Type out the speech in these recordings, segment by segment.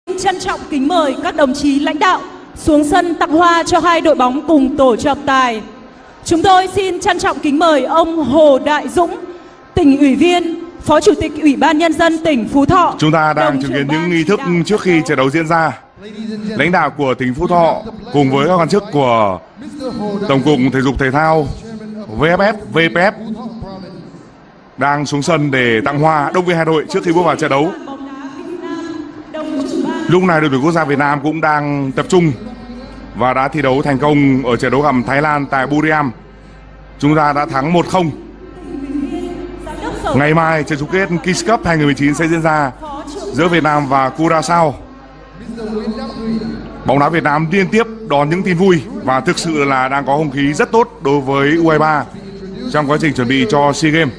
Trân trọng kính mời các đồng chí lãnh đạo xuống sân tặng hoa cho hai đội bóng cùng tổ trọng tài. Chúng tôi xin trân trọng kính mời ông Hồ Đại Dũng, tỉnh ủy viên, Phó Chủ tịch Ủy ban Nhân dân tỉnh Phú Thọ. Chúng ta đang chứng kiến những nghi thức trước khi trận đấu diễn ra. Lãnh đạo của tỉnh Phú Thọ cùng với các quan chức của Tổng cục Thể dục Thể thao, VFF, VPF đang xuống sân để tặng hoa động viên hai đội trước khi bước vào trận đấu. Lúc này đội tuyển quốc gia Việt Nam cũng đang tập trung và đã thi đấu thành công ở trận đấu gặp Thái Lan tại Buriram. Chúng ta đã thắng 1-0. Ngày mai trận chung kết Kings Cup 2019 sẽ diễn ra giữa Việt Nam và Curaçao. Bóng đá Việt Nam liên tiếp đón những tin vui và thực sự là đang có không khí rất tốt đối với U23 trong quá trình chuẩn bị cho SEA Games.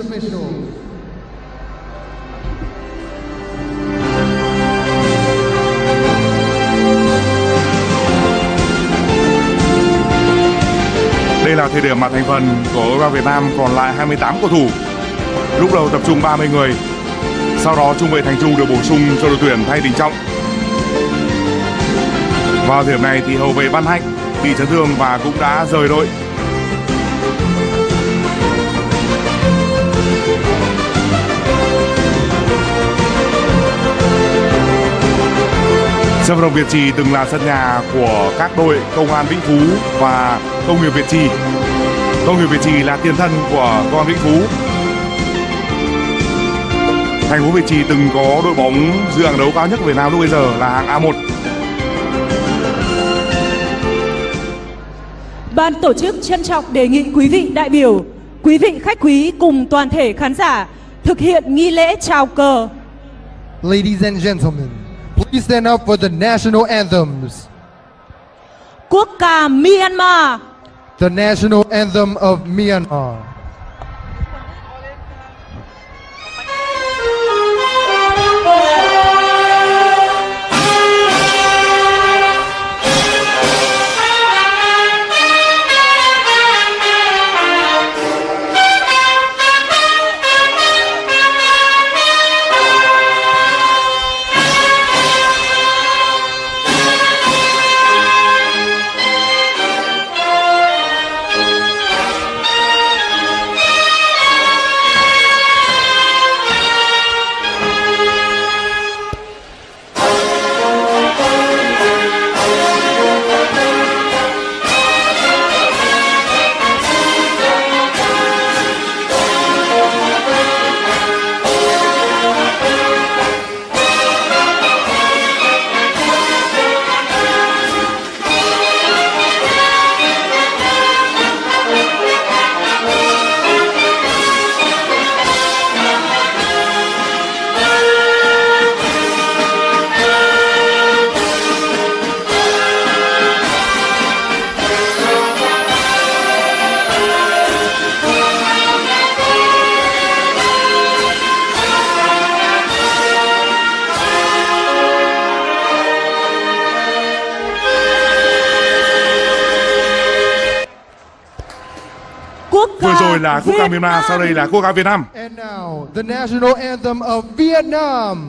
Đây là thời điểm mà thành phần của U23 Việt Nam còn lại 28 cầu thủ. Lúc đầu tập trung 30 người, sau đó trung vệ Thành Trung được bổ sung cho đội tuyển thay Đình Trọng. Vào thời điểm này thì hậu vệ Văn Hạnh bị chấn thương và cũng đã rời đội. Sân vận động Việt Trì từng là sân nhà của các đội Công an Vĩnh Phú và Công nghiệp Việt Trì. Công nghiệp Việt Trì là tiền thân của Công an Vĩnh Phú. Thành phố Việt Trì từng có đội bóng dự hạng đấu cao nhất của Việt Nam lúc bây giờ là hạng A1. Ban tổ chức trân trọng đề nghị quý vị đại biểu, quý vị khách quý cùng toàn thể khán giả thực hiện nghi lễ chào cờ. Ladies and gentlemen, please stand up for the national anthems. Quốc ca Myanmar. The national anthem of Myanmar. Vừa rồi là quốc ca Myanmar, sau đây là quốc ca Việt Nam. And now, the national anthem of Vietnam.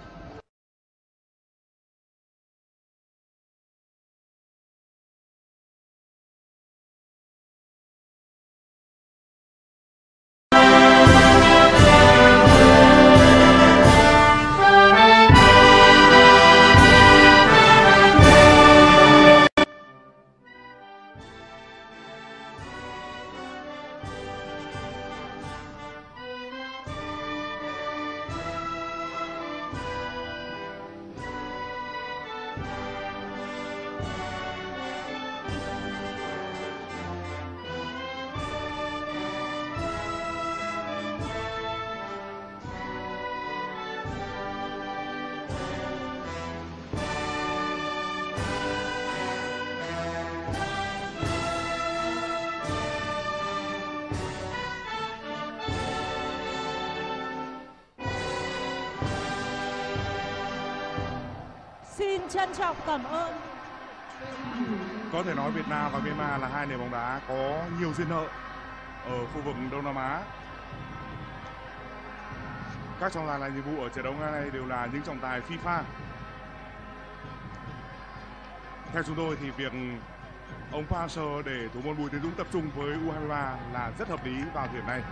Xin trân trọng cảm ơn. Có thể nói Việt Nam và Myanmar là hai nền bóng đá có nhiều duyên nợ ở khu vực Đông Nam Á. Các trọng tài làm nhiệm vụ ở trận đấu ngày nay đều là những trọng tài FIFA. Theo chúng tôi thì việc ông Passer để thủ môn Bùi Tiến Dũng tập trung với U23 là rất hợp lý vào điểm này.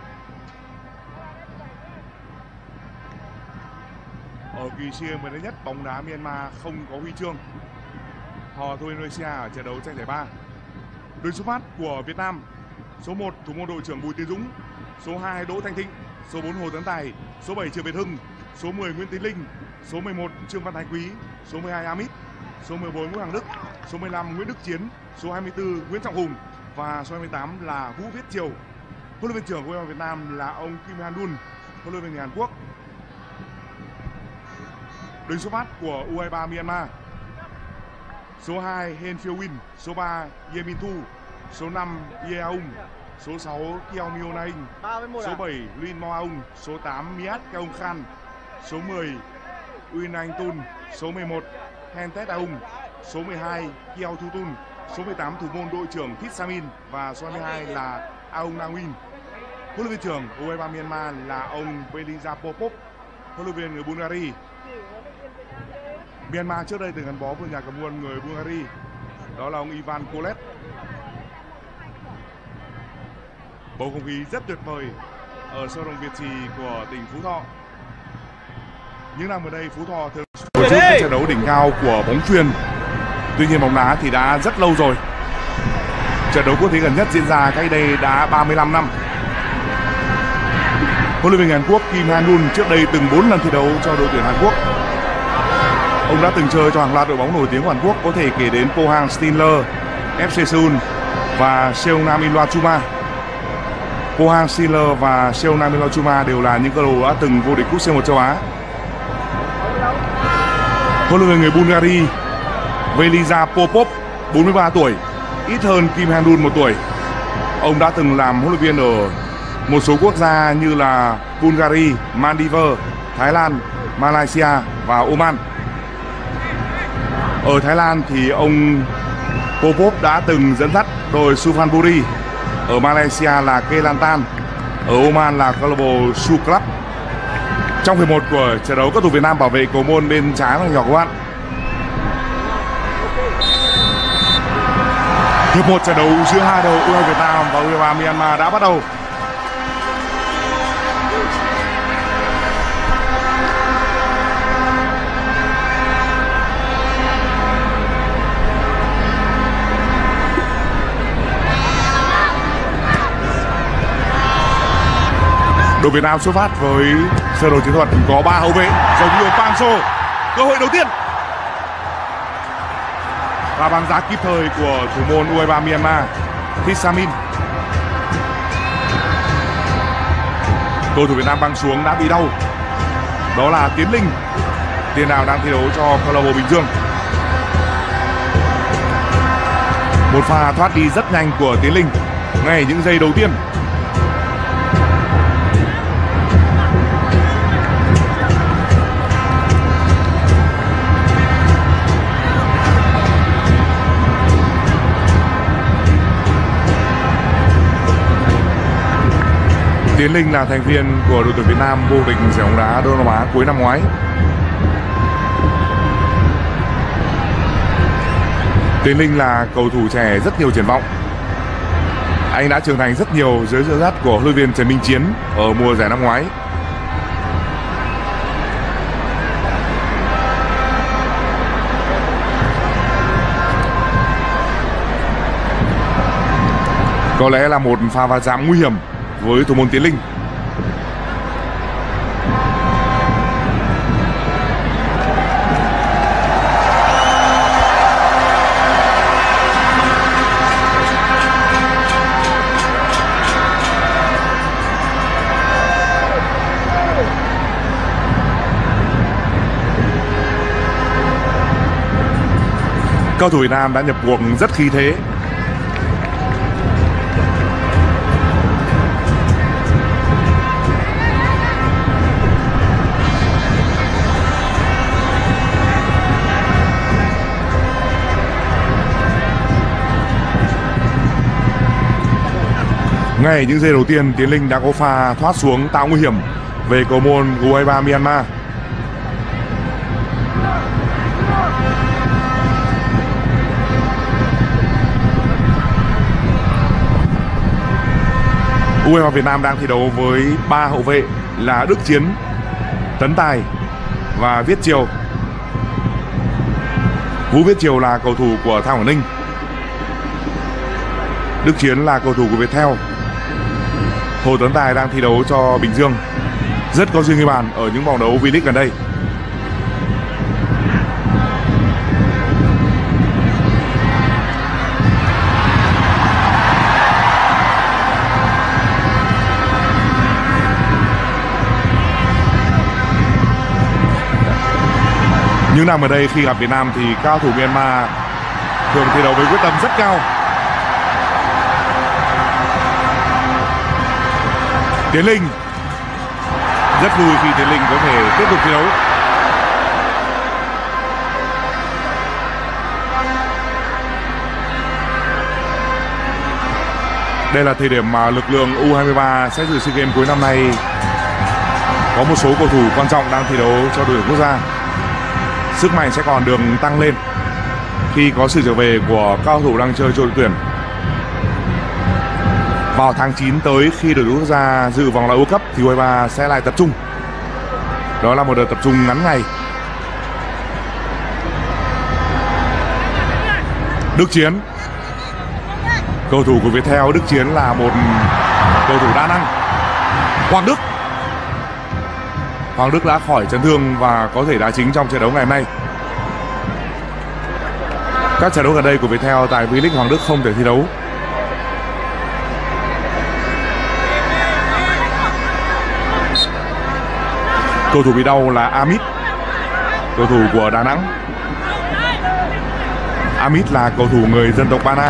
Ở kỳ SEA mới nhất, bóng đá Myanmar không có huy chương. Họ thua Indonesia ở trận đấu tranh giải 3. Đường xuất phát của Việt Nam: số 1 thủ môn đội trưởng Bùi Tiến Dũng, số 2 Đỗ Thanh Thịnh, số 4 Hồ Tấn Tài, số 7 Triệu Việt Hưng, số 10 Nguyễn Tiến Linh, số 11 Trương Văn Thái Quý, số 12 Amit, số 14 Nguyễn Hoàng Đức, số 15 Nguyễn Đức Chiến, số 24 Nguyễn Trọng Hùng và số 28 là Vũ Viết Triều. Huấn luyện viên trưởng của U23 Việt Nam là ông Kim Han Dun, huấn luyện viên người Hàn Quốc. Đường xuất phát của U23 Myanmar: số 2 Hen Phiêu Win, số 3 Ye Min Thu, số 5 Ye Aung, số 6 Kiao Myo Na In, số 7 Lin Mo Aung, số 8 Miat Kaung Khan, số 10 Uin Anh Tun, số 11 Hen Tet Aung, số 12 Kiao Thu Tun, số 18 thủ môn đội trưởng Thit Samin và số 22 là Aung Na Win. Huấn luyện viên trưởng U23 Myanmar là ông Belisa Popov, huấn luyện viên người Bulgaria. Myanmar trước đây từng gắn bó với nhà cầm quân người Bulgaria, đó là ông Ivan Kolev. Bầu không khí rất tuyệt vời ở sân vận động Việt Trì của tỉnh Phú Thọ. Những năm gần đây, Phú Thọ thường tổ chức các trận đấu đỉnh cao của bóng chuyền. Tuy nhiên bóng đá thì đã rất lâu rồi. Trận đấu quốc tế gần nhất diễn ra cách đây đã 35 năm. Huấn luyện viên Hàn Quốc Kim Han Dun trước đây từng 4 lần thi đấu cho đội tuyển Hàn Quốc. Ông đã từng chơi cho hàng loạt đội bóng nổi tiếng của Hàn Quốc, có thể kể đến Pohang Steelers, FC Seoul và Seongnam Ilhwa Chuma. Pohang Steelers và Seongnam Ilhwa Chuma đều là những câu lạc bộ đã từng vô địch cúp C1 châu Á. Huấn luyện viên người Bulgaria Belisa Popov, 43 tuổi, ít hơn Kim Han Dun 1 tuổi. Ông đã từng làm huấn luyện viên ở một số quốc gia như là Bulgaria, Maldives, Thái Lan, Malaysia và Oman. Ở Thái Lan thì ông Popov đã từng dẫn dắt đội Suphanburi, ở Malaysia là Kelantan, ở Oman là câu lạc bộ Su Club. Trong hiệp 1 của trận đấu, các thủ Việt Nam bảo vệ cầu môn bên trái là nhỏ các bạn. Hiệp 1 trận đấu giữa hai đội U23 Việt Nam và U23 Myanmar đã bắt đầu. Đội Việt Nam xuất phát với sơ đồ chiến thuật có 3 hậu vệ giống như Pangso. Cơ hội đầu tiên và băng giá kịp thời của thủ môn U23 Myanmar Thit Samin. Cầu thủ Việt Nam băng xuống đã bị đau. Đó là Tiến Linh, tiền đạo đang thi đấu cho câu lạc bộ Bình Dương. Một pha thoát đi rất nhanh của Tiến Linh ngay những giây đầu tiên. Tiến Linh là thành viên của đội tuyển Việt Nam vô địch giải bóng đá Đông Nam Á cuối năm ngoái. Tiến Linh là cầu thủ trẻ rất nhiều triển vọng. Anh đã trưởng thành rất nhiều dưới sự dẫn dắt của huấn luyện viên Trần Minh Chiến ở mùa giải năm ngoái. Có lẽ là một pha va chạm nguy hiểm với thủ môn Tiến Linh. Cầu thủ Việt Nam đã nhập cuộc rất khí thế. Ngay những giây đầu tiên, Tiến Linh đã có pha thoát xuống tạo nguy hiểm về cầu môn U23 Myanmar. U23 Việt Nam đang thi đấu với 3 hậu vệ là Đức Chiến, Tấn Tài và Viết Triều. Vũ Viết Triều là cầu thủ của Thao Quảng Ninh. Đức Chiến là cầu thủ của Viettel. Hồ Tấn Tài đang thi đấu cho Bình Dương, rất có duyên ghi bàn ở những vòng đấu V-League gần đây. Những năm ở đây khi gặp Việt Nam thì cao thủ Myanmar thường thi đấu với quyết tâm rất cao. Tiến Linh rất vui khi Tiến Linh có thể tiếp tục thi đấu. Đây là thời điểm mà lực lượng U23 sẽ dự SEA Games cuối năm nay có một số cầu thủ quan trọng đang thi đấu cho đội tuyển quốc gia. Sức mạnh sẽ còn được tăng lên khi có sự trở về của cao thủ đang chơi cho đội tuyển. Vào tháng 9 tới, khi đội tuyển quốc gia dự vòng loại World Cup thì U23 sẽ lại tập trung. Đó là một đợt tập trung ngắn ngày. Đức Chiến, cầu thủ của Viettel. Đức Chiến là một cầu thủ đa năng. Hoàng Đức đã khỏi chấn thương và có thể đá chính trong trận đấu ngày hôm nay. Các trận đấu gần đây của Viettel tại V-League, Hoàng Đức không thể thi đấu. Cầu thủ bị đau là Amit, cầu thủ của Đà Nẵng. Amit là cầu thủ người dân tộc Ba Na.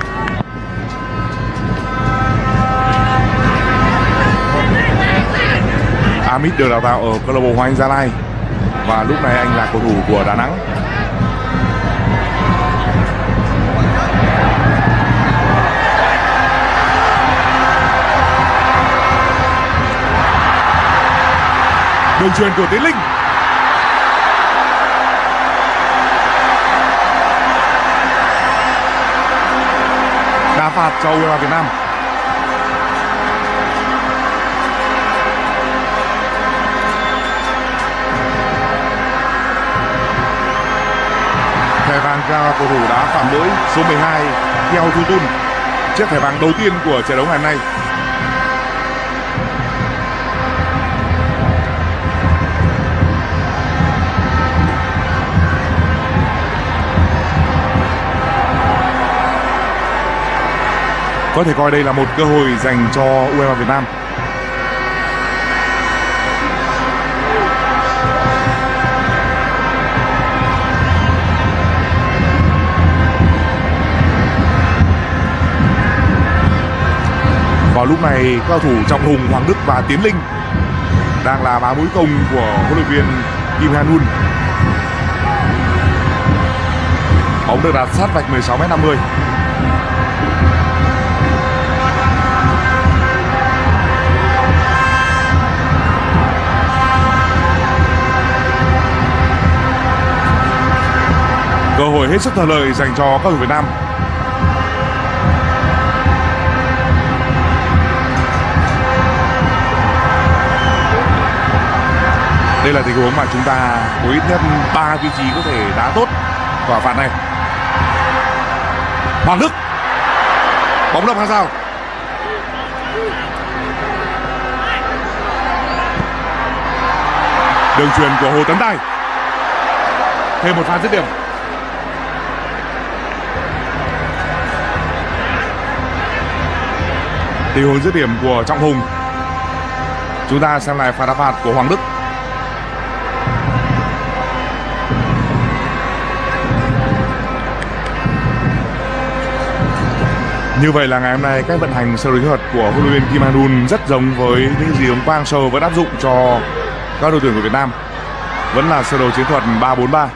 Amit được đào tạo ở câu lạc bộ Hoàng Anh Gia Lai và lúc này anh là cầu thủ của Đà Nẵng. Đường chuyền của Tiến Linh. Đá phạt cho U23 Việt Nam. Thẻ vàng cho cầu thủ đá phạm lỗi số 12 Theo Thu Tun, chiếc thẻ vàng đầu tiên của trận đấu ngày hôm nay. Có thể coi đây là một cơ hội dành cho U23 Việt Nam. Vào lúc này, cao thủ Trọng Hùng, Hoàng Đức và Tiến Linh đang là bá mũi công của huấn luyện viên Kim Han-hun. Bóng được đặt sát vạch 16m50. Cơ hội hết sức thuận lợi dành cho các cầu thủ Việt Nam. Đây là tình huống mà chúng ta có ít nhất 3 vị trí có thể đá tốt quả phạt này. Hoàng Đức, bóng đập hàng rào. Đường chuyền của Hồ Tấn Tài. Thêm một pha dứt điểm. Tình huống dứt điểm của Trọng Hùng. Chúng ta xem lại pha đá phạt của Hoàng Đức. Như vậy là ngày hôm nay cách vận hành sơ đồ chiến thuật của huấn luyện viên Kim Han-hun rất giống với những gì ông Quang Sô vẫn áp dụng cho các đội tuyển của Việt Nam. Vẫn là sơ đồ chiến thuật 3-4-3.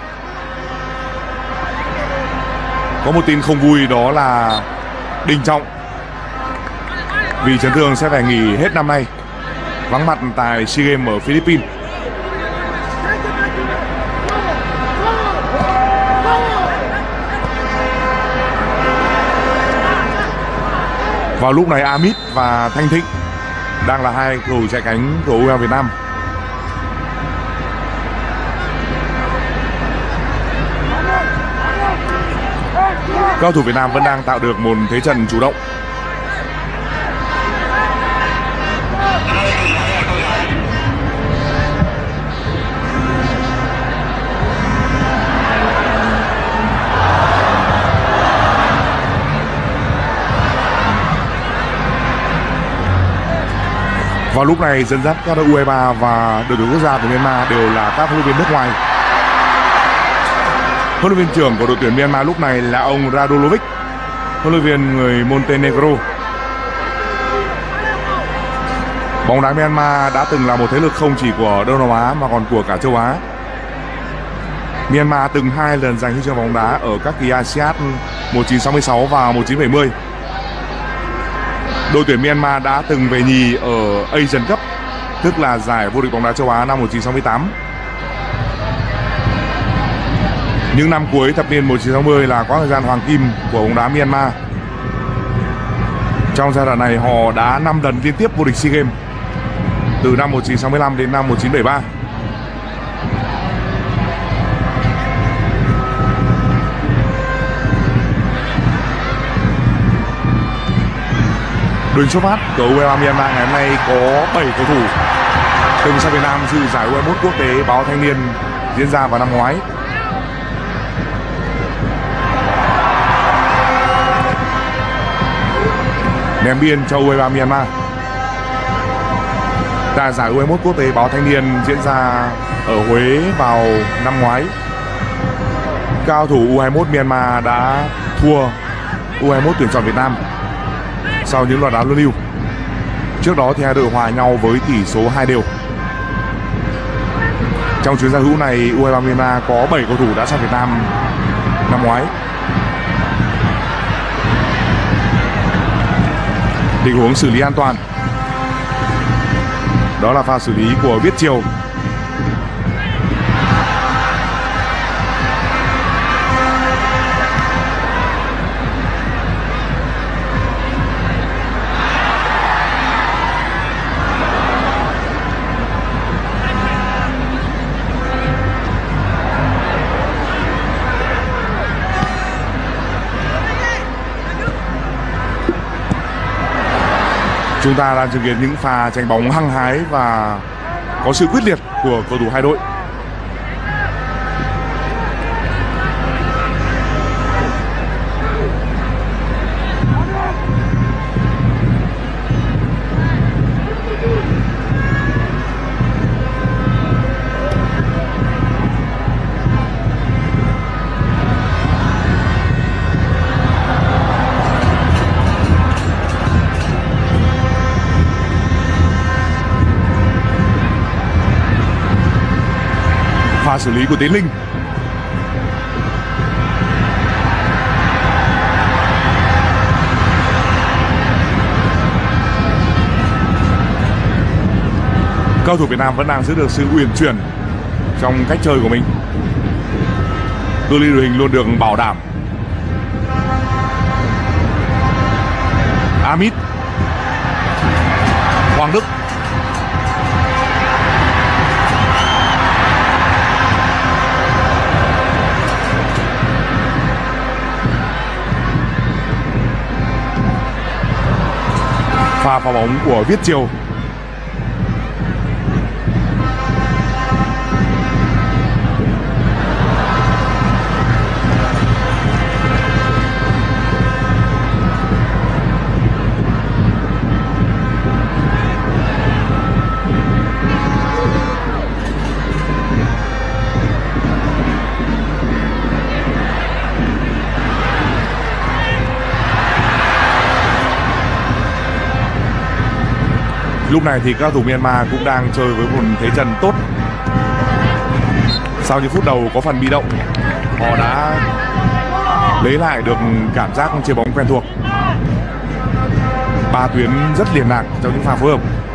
Có một tin không vui, đó là Đình Trọng vì chấn thương sẽ phải nghỉ hết năm nay, vắng mặt tại SEA Games ở Philippines. Vào lúc này Amit và Thanh Thịnh đang là hai cầu thủ chạy cánh của U23 Việt Nam. Các cầu thủ Việt Nam vẫn đang tạo được một thế trận chủ động. Vào lúc này dẫn dắt các đội U23 và đội tuyển quốc gia của Myanmar đều là các huấn luyện viên nước ngoài. Huấn luyện viên trưởng của đội tuyển Myanmar lúc này là ông Radulovic, huấn luyện viên người Montenegro. Bóng đá Myanmar đã từng là một thế lực không chỉ của Đông Nam Á mà còn của cả châu Á. Myanmar từng 2 lần giành huy chương bóng đá ở các kỳ ASEAN 1966 và 1970. Đội tuyển Myanmar đã từng về nhì ở Asian Cup, tức là giải vô địch bóng đá châu Á năm 1968. Những năm cuối thập niên 1960 là quãng thời gian hoàng kim của bóng đá Myanmar. Trong giai đoạn này họ đã 5 lần liên tiếp vô địch SEA Games từ năm 1965 đến năm 1973. Đội xuất phát của U23 Myanmar ngày hôm nay có 7 cầu thủ từng sang Việt Nam dự giải U21 quốc tế báo Thanh niên diễn ra vào năm ngoái. Ném biên cho U23 Myanmar. Tại giải U21 quốc tế báo Thanh niên diễn ra ở Huế vào năm ngoái, cao thủ U21 Myanmar đã thua U21 tuyển chọn Việt Nam sau những loạt đá luân lưu. Trước đó thì hai đội hòa nhau với tỷ số 2-2. Trong chuyến giao hữu này, U23 Myanmar có 7 cầu thủ đã sang Việt Nam năm ngoái. Tình huống xử lý an toàn, đó là pha xử lý của Viết Triều. Chúng ta đang chứng kiến những pha tranh bóng hăng hái và có sự quyết liệt của cầu thủ hai đội. Pha xử lý của Tiến Linh. Cầu thủ Việt Nam vẫn đang giữ được sự uyển chuyển trong cách chơi của mình. Cự ly đội hình luôn được bảo đảm. Amit, Hoàng Đức, pha phá bóng của Viết Triều. Lúc này thì các cầu thủ Myanmar cũng đang chơi với một thế trận tốt. Sau những phút đầu có phần bị động, họ đã lấy lại được cảm giác chơi bóng quen thuộc. Ba tuyến rất liền lạc trong những pha phối hợp.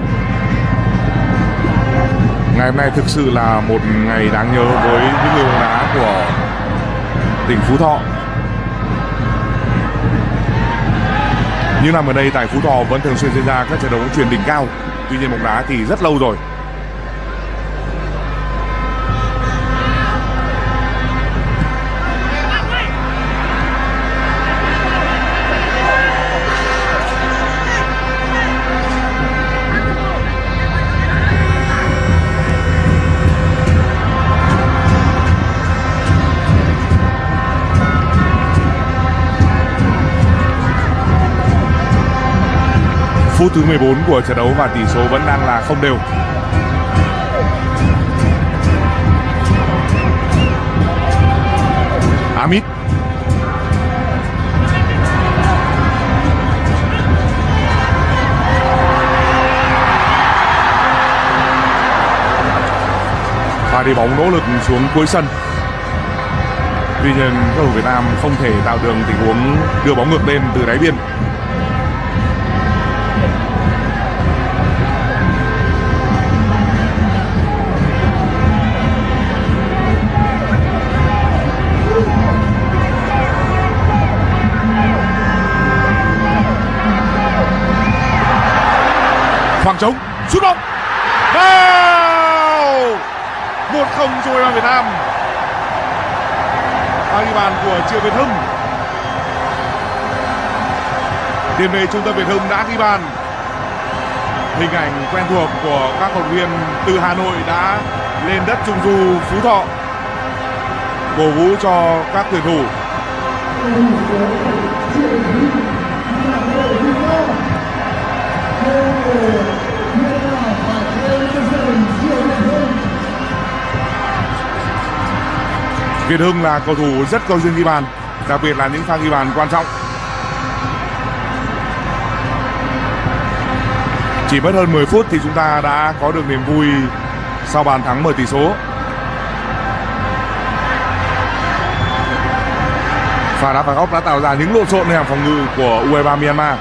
Ngày hôm nay thực sự là một ngày đáng nhớ với những người bóng đá của tỉnh Phú Thọ. Những năm ở đây tại Phú Thọ vẫn thường xuyên diễn ra các trận đấu bóng chuyền đỉnh cao. Tuy nhiên bóng đá thì rất lâu rồi. Phút thứ 14 của trận đấu và tỷ số vẫn đang là không đều. Amit. Và đi bóng nỗ lực xuống cuối sân. Tuy nhiên các cầu thủ Việt Nam không thể tạo được tình huống đưa bóng ngược lên từ đáy biên. Khoảng trống, sút bóng. Vào! 1-0 cho U23 Việt Nam. Và ghi bàn của Triệu Việt Hưng. Tiền vệ trung tâm Việt Hưng đã ghi bàn. Hình ảnh quen thuộc của các cầu thủ viên từ Hà Nội đã lên đất Trung Du Phú Thọ cổ vũ cho các tuyển thủ. Việt Hưng là cầu thủ rất có duyên ghi bàn, đặc biệt là những pha ghi bàn quan trọng. Chỉ mất hơn 10 phút thì chúng ta đã có được niềm vui sau bàn thắng mở tỷ số. Pha đá phạt góc đã tạo ra những lộn xộnในhàng phòng ngự của U23 Myanmar.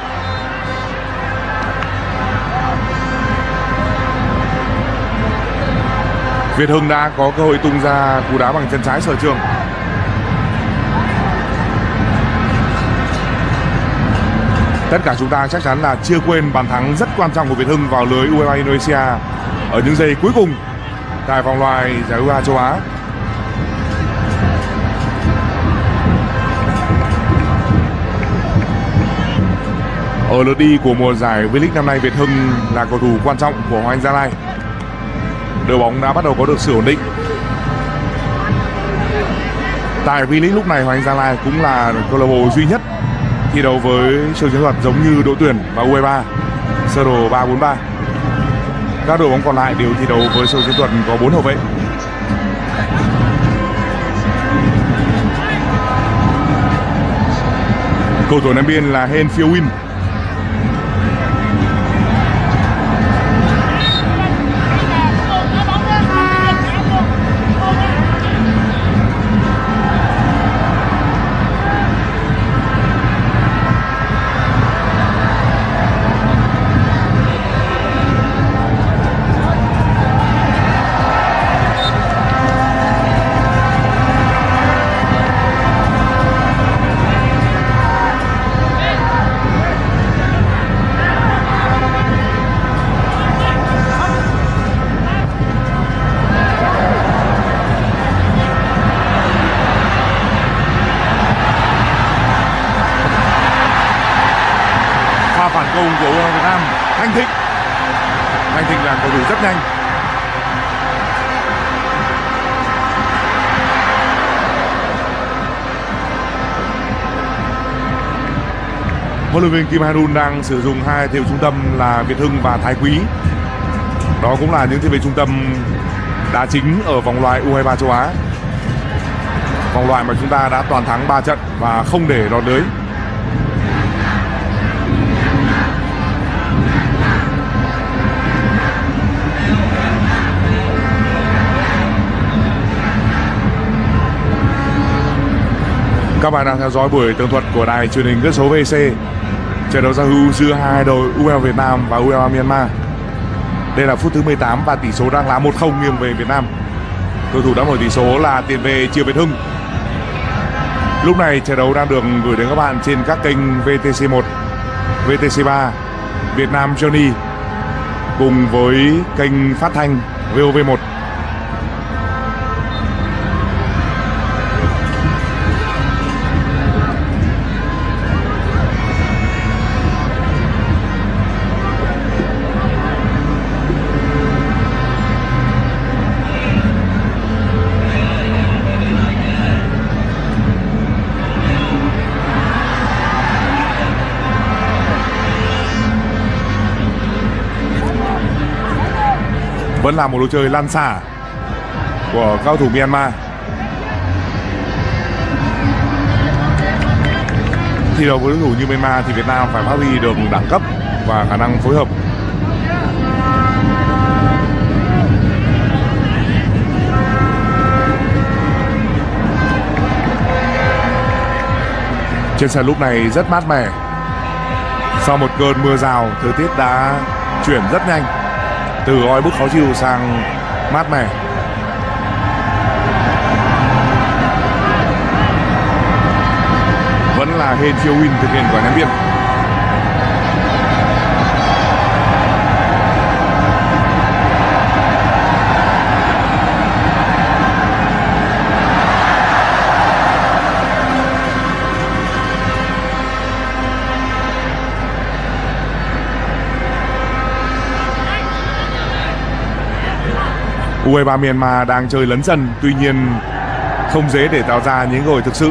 Việt Hưng đã có cơ hội tung ra cú đá bằng chân trái sở trường. Tất cả chúng ta chắc chắn là chưa quên bàn thắng rất quan trọng của Việt Hưng vào lưới U23 Indonesia ở những giây cuối cùng tại vòng loại giải U23 châu Á. Ở lượt đi của mùa giải V-League năm nay, Việt Hưng là cầu thủ quan trọng của Hoàng Anh Gia Lai. Đội bóng đã bắt đầu có được sự ổn định. Tại V-League lúc này, Hoàng Anh Gia Lai cũng là câu lạc bộ duy nhất thi đấu với siêu chiến thuật giống như đội tuyển và U23 sơ đồ 3-4-3. Các đội bóng còn lại đều thi đấu với siêu chiến thuật có 4 hậu vệ. Cầu thủ ném biên là Hen Phiêu Win. Phản công của Việt Nam, Thanh Thịnh. Thanh Thịnh là cầu thủ rất nhanh. Huấn luyện viên Kim Ha-nun đang sử dụng hai tiền vệ trung tâm là Việt Hưng và Thái Quý. Đó cũng là những tiền vệ trung tâm đá chính ở vòng loại U23 châu Á. Vòng loại mà chúng ta đã toàn thắng 3 trận và không để lọt lưới. Các bạn đang theo dõi buổi tường thuật của đài truyền hình kết số VC. Trận đấu giao hữu giữa hai đội U23 Việt Nam và U23 Myanmar. Đây là phút thứ 18 và tỷ số đang là 1-0 nghiêng về Việt Nam. Cầu thủ đã mở tỷ số là tiền vệ Triệu Việt Hưng. Lúc này trận đấu đang được gửi đến các bạn trên các kênh VTC1 VTC3 Việt Nam Journey cùng với kênh phát thanh VOV1. Vẫn là một lối chơi lăn xả của cao thủ Myanmar. Thi đấu với đối thủ như Myanmar thì Việt Nam phải phát huy được đẳng cấp và khả năng phối hợp. Trên sân lúc này rất mát mẻ. Sau một cơn mưa rào, thời tiết đã chuyển rất nhanh từ oi bức khó chịu sang mát mẻ. Vẫn là Hên Chiêu Win thực hiện quả ném biên. U23 Myanmar đang chơi lấn sân, tuy nhiên không dễ để tạo ra những cơ hội thực sự.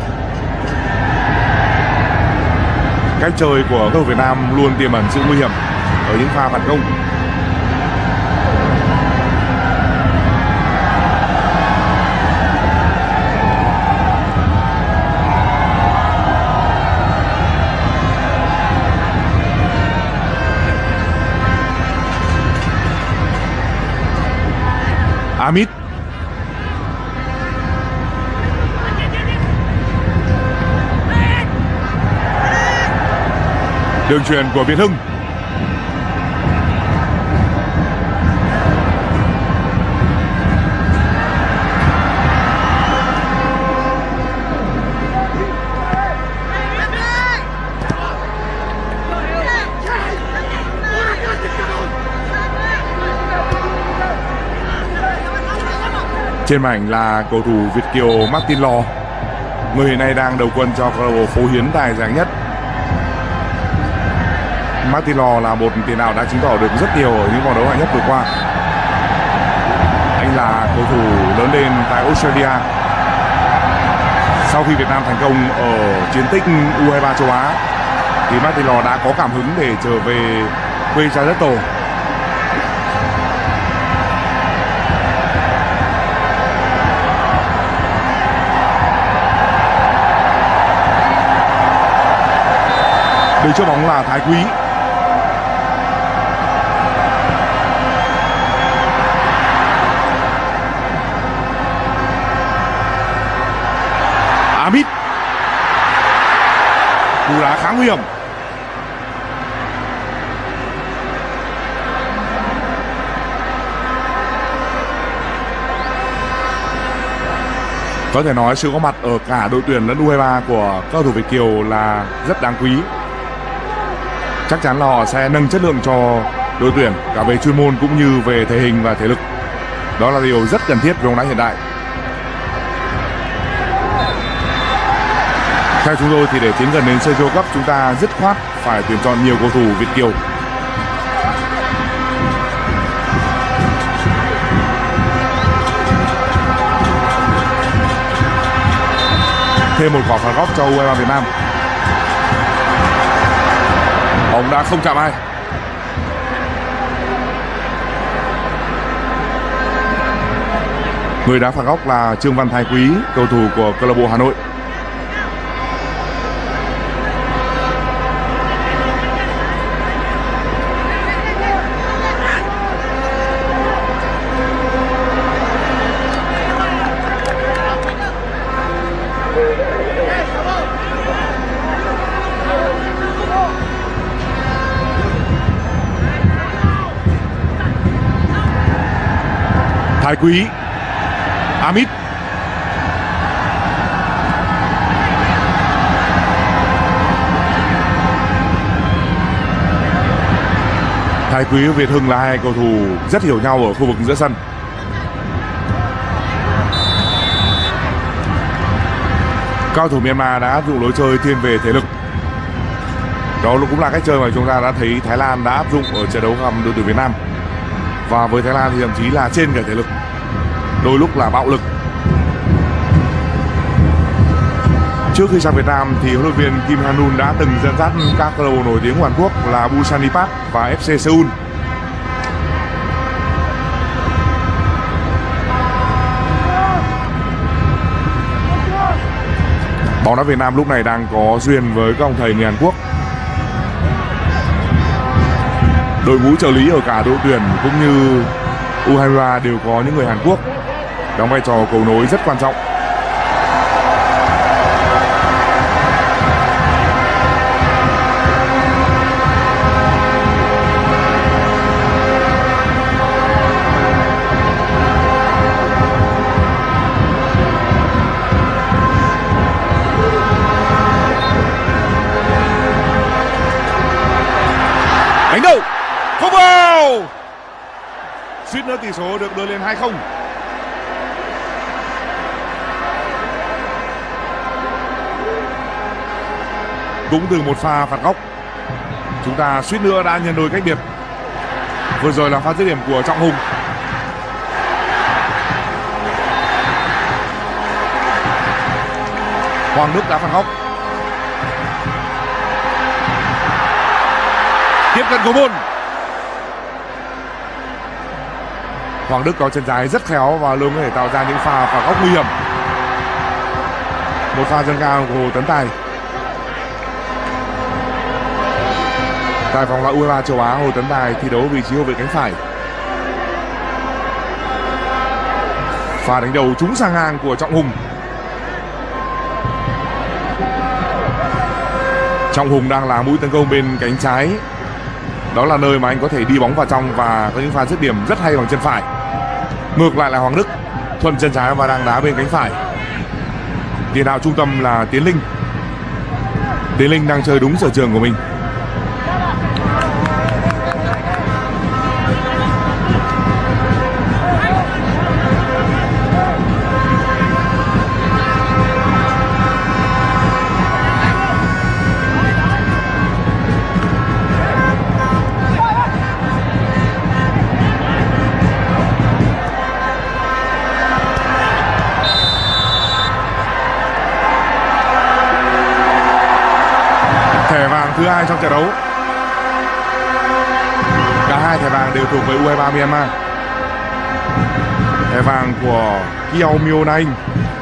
Cách chơi của cầu thủ Việt Nam luôn tiềm ẩn sự nguy hiểm ở những pha phản công. Amit. Đường chuyền của Việt Hưng. Trên mảnh là cầu thủ Việt kiều Martin Law, người hiện nay đang đầu quân cho câu lạc bộ Phố Hiến tại giải nhất. Martin Law là một tiền đạo đã chứng tỏ được rất nhiều ở những vòng đấu hạng nhất vừa qua. Anh là cầu thủ lớn lên tại Australia. Sau khi Việt Nam thành công ở chiến tích U23 châu Á thì Martin Law đã có cảm hứng để trở về quê cha đất tổ. Người trước bóng là Thái Quý. Amit. Cú đá khá nguy hiểm. Có thể nói sự có mặt ở cả đội tuyển lẫn U23 của các cầu thủ Việt kiều là rất đáng quý. Chắc chắn là họ sẽ nâng chất lượng cho đội tuyển cả về chuyên môn cũng như về thể hình và thể lực. Đó là điều rất cần thiết với bóng đá hiện đại. Theo chúng tôi thì để tiến gần đến World Cup, chúng ta dứt khoát phải tuyển chọn nhiều cầu thủ Việt kiều. Thêm một quả phạt góc cho U23 Việt Nam. Bóng đã không chạm ai. Người đá phạt góc là Trương Văn Thái Quý, cầu thủ của câu lạc bộ Hà Nội. Thái Quý. Amit. Thái Quý và Việt Hưng là hai cầu thủ rất hiểu nhau ở khu vực giữa sân. Cao thủ Myanmar đã áp dụng lối chơi thiên về thể lực. Đó cũng là cách chơi mà chúng ta đã thấy Thái Lan đã áp dụng ở trận đấu gặp đội tuyển Việt Nam. Và với Thái Lan thì thậm chí là trên cả thể lực, đôi lúc là bạo lực. Trước khi sang Việt Nam thì huấn luyện viên Kim Han-nun đã từng dẫn dắt các câu lạc bộ nổi tiếng của Hàn Quốc là Busan Impact và FC Seoul. Bóng đá Việt Nam lúc này đang có duyên với các ông thầy người Hàn Quốc. Đội ngũ trợ lý ở cả đội tuyển cũng như U23 đều có những người Hàn Quốc đóng vai trò cầu nối rất quan trọng. Đánh đầu không vào, suýt nữa tỷ số được đưa lên 2-0. Cũng từ một pha phạt góc, chúng ta suýt nữa đã nhân đôi cách biệt. Vừa rồi là pha dứt điểm của Trọng Hùng. Hoàng Đức đã phạt góc. Tiếp cận cầu môn. Hoàng Đức có chân trái rất khéo và luôn có thể tạo ra những pha phạt góc nguy hiểm. Một pha dâng cao của Hồ Tấn Tài. Tại vòng loại U23 châu Á, Hồ Tấn Tài thi đấu vị trí hậu vệ cánh phải. Pha đánh đầu trúng sang ngang của Trọng Hùng. Trọng Hùng đang là mũi tấn công bên cánh trái. Đó là nơi mà anh có thể đi bóng vào trong và có những pha dứt điểm rất hay bằng chân phải. Ngược lại là Hoàng Đức, thuận chân trái và đang đá bên cánh phải. Tiền đạo trung tâm là Tiến Linh. Tiến Linh đang chơi đúng sở trường của mình. Thứ hai trong trận đấu. Cả hai thẻ vàng đều thuộc về U23 Myanmar. Thẻ vàng của Kiao Myo Na In.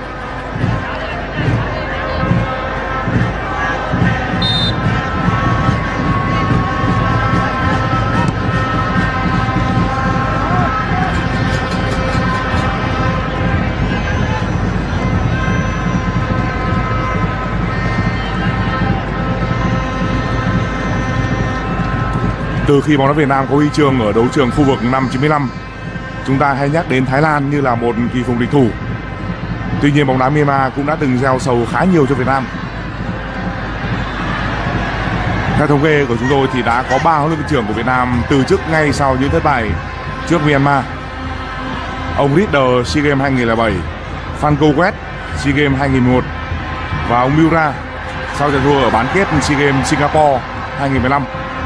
Từ khi bóng đá Việt Nam có huy chương ở đấu trường khu vực năm 95, chúng ta hay nhắc đến Thái Lan như là một kỳ phùng địch thủ. Tuy nhiên bóng đá Myanmar cũng đã từng gieo sầu khá nhiều cho Việt Nam. Theo thống kê của chúng tôi thì đã có 3 huấn luyện viên trưởng của Việt Nam từ chức ngay sau những thất bại trước Myanmar. Ông Ritter SEA Games 2007, Phan Câu Quét SEA Games 2011 và ông Miura sau trận thua ở bán kết SEA Games Singapore 2015.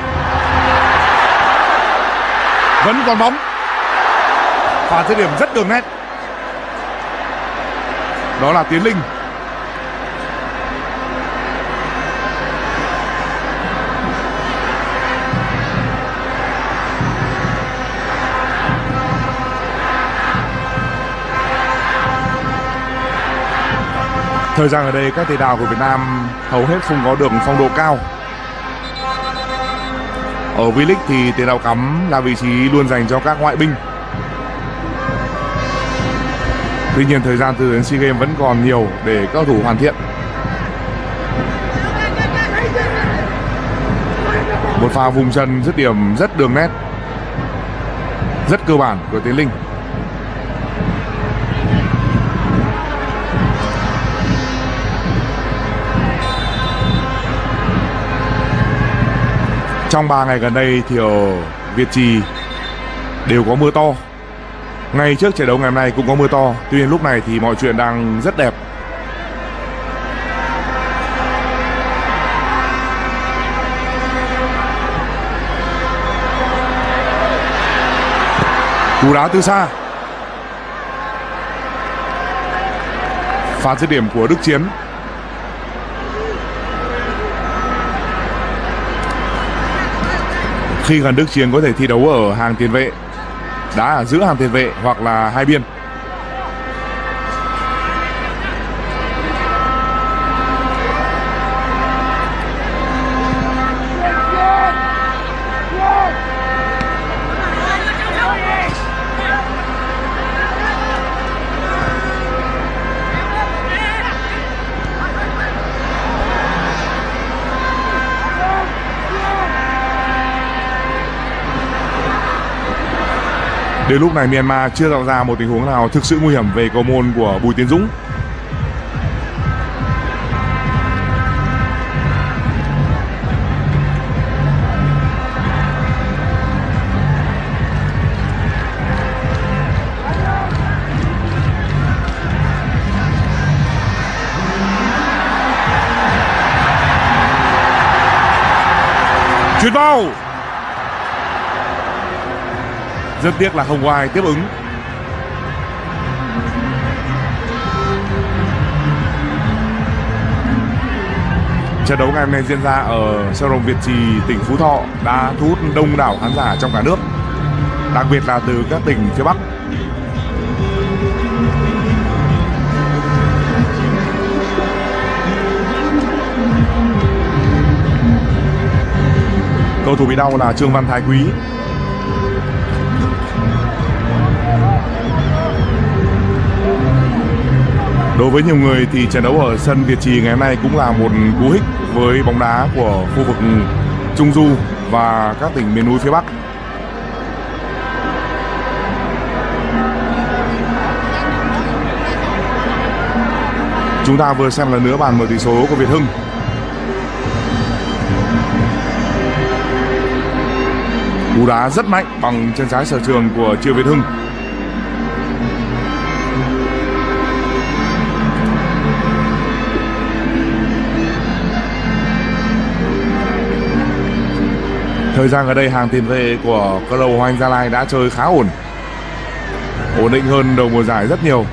Vẫn còn bóng. Pha dứt điểm rất đường nét. Đó là Tiến Linh. Thời gian ở đây các tiền đạo của Việt Nam hầu hết không có được phong độ cao. Ở V-League thì tiền đạo cắm là vị trí luôn dành cho các ngoại binh. Tuy nhiên thời gian từ đến SEA Games vẫn còn nhiều để các cầu thủ hoàn thiện. Một pha vùng chân dứt điểm rất đường nét, rất cơ bản của Tiến Linh. Trong 3 ngày gần đây thì ở Việt Trì đều có mưa to. Ngay trước trận đấu ngày hôm nay cũng có mưa to. Tuy nhiên lúc này thì mọi chuyện đang rất đẹp. Cú đá từ xa. Pha dứt điểm của Đức Chiến. Khi gần Đức Chiến có thể thi đấu ở hàng tiền vệ, đá ở giữa hàng tiền vệ hoặc là hai biên. Đến lúc này Myanmar chưa tạo ra một tình huống nào thực sự nguy hiểm về cầu môn của Bùi Tiến Dũng. Chuyền vào. Rất tiếc là không có ai tiếp ứng. Trận đấu ngày hôm nay diễn ra ở sân vận động Việt Trì, tỉnh Phú Thọ đã thu hút đông đảo khán giả trong cả nước, đặc biệt là từ các tỉnh phía Bắc. Cầu thủ bị đau là Trương Văn Thái Quý. Đối với nhiều người thì trận đấu ở sân Việt Trì ngày hôm nay cũng là một cú hích với bóng đá của khu vực Trung Du và các tỉnh miền núi phía Bắc. Chúng ta vừa xem lần nữa bàn mở tỷ số của Việt Hưng. Cú đá rất mạnh bằng chân trái sở trường của Triệu Việt Hưng. Thời gian ở đây hàng tiền vệ của câu lạc bộ Hoàng Anh Gia Lai đã chơi khá ổn định hơn đầu mùa giải rất nhiều.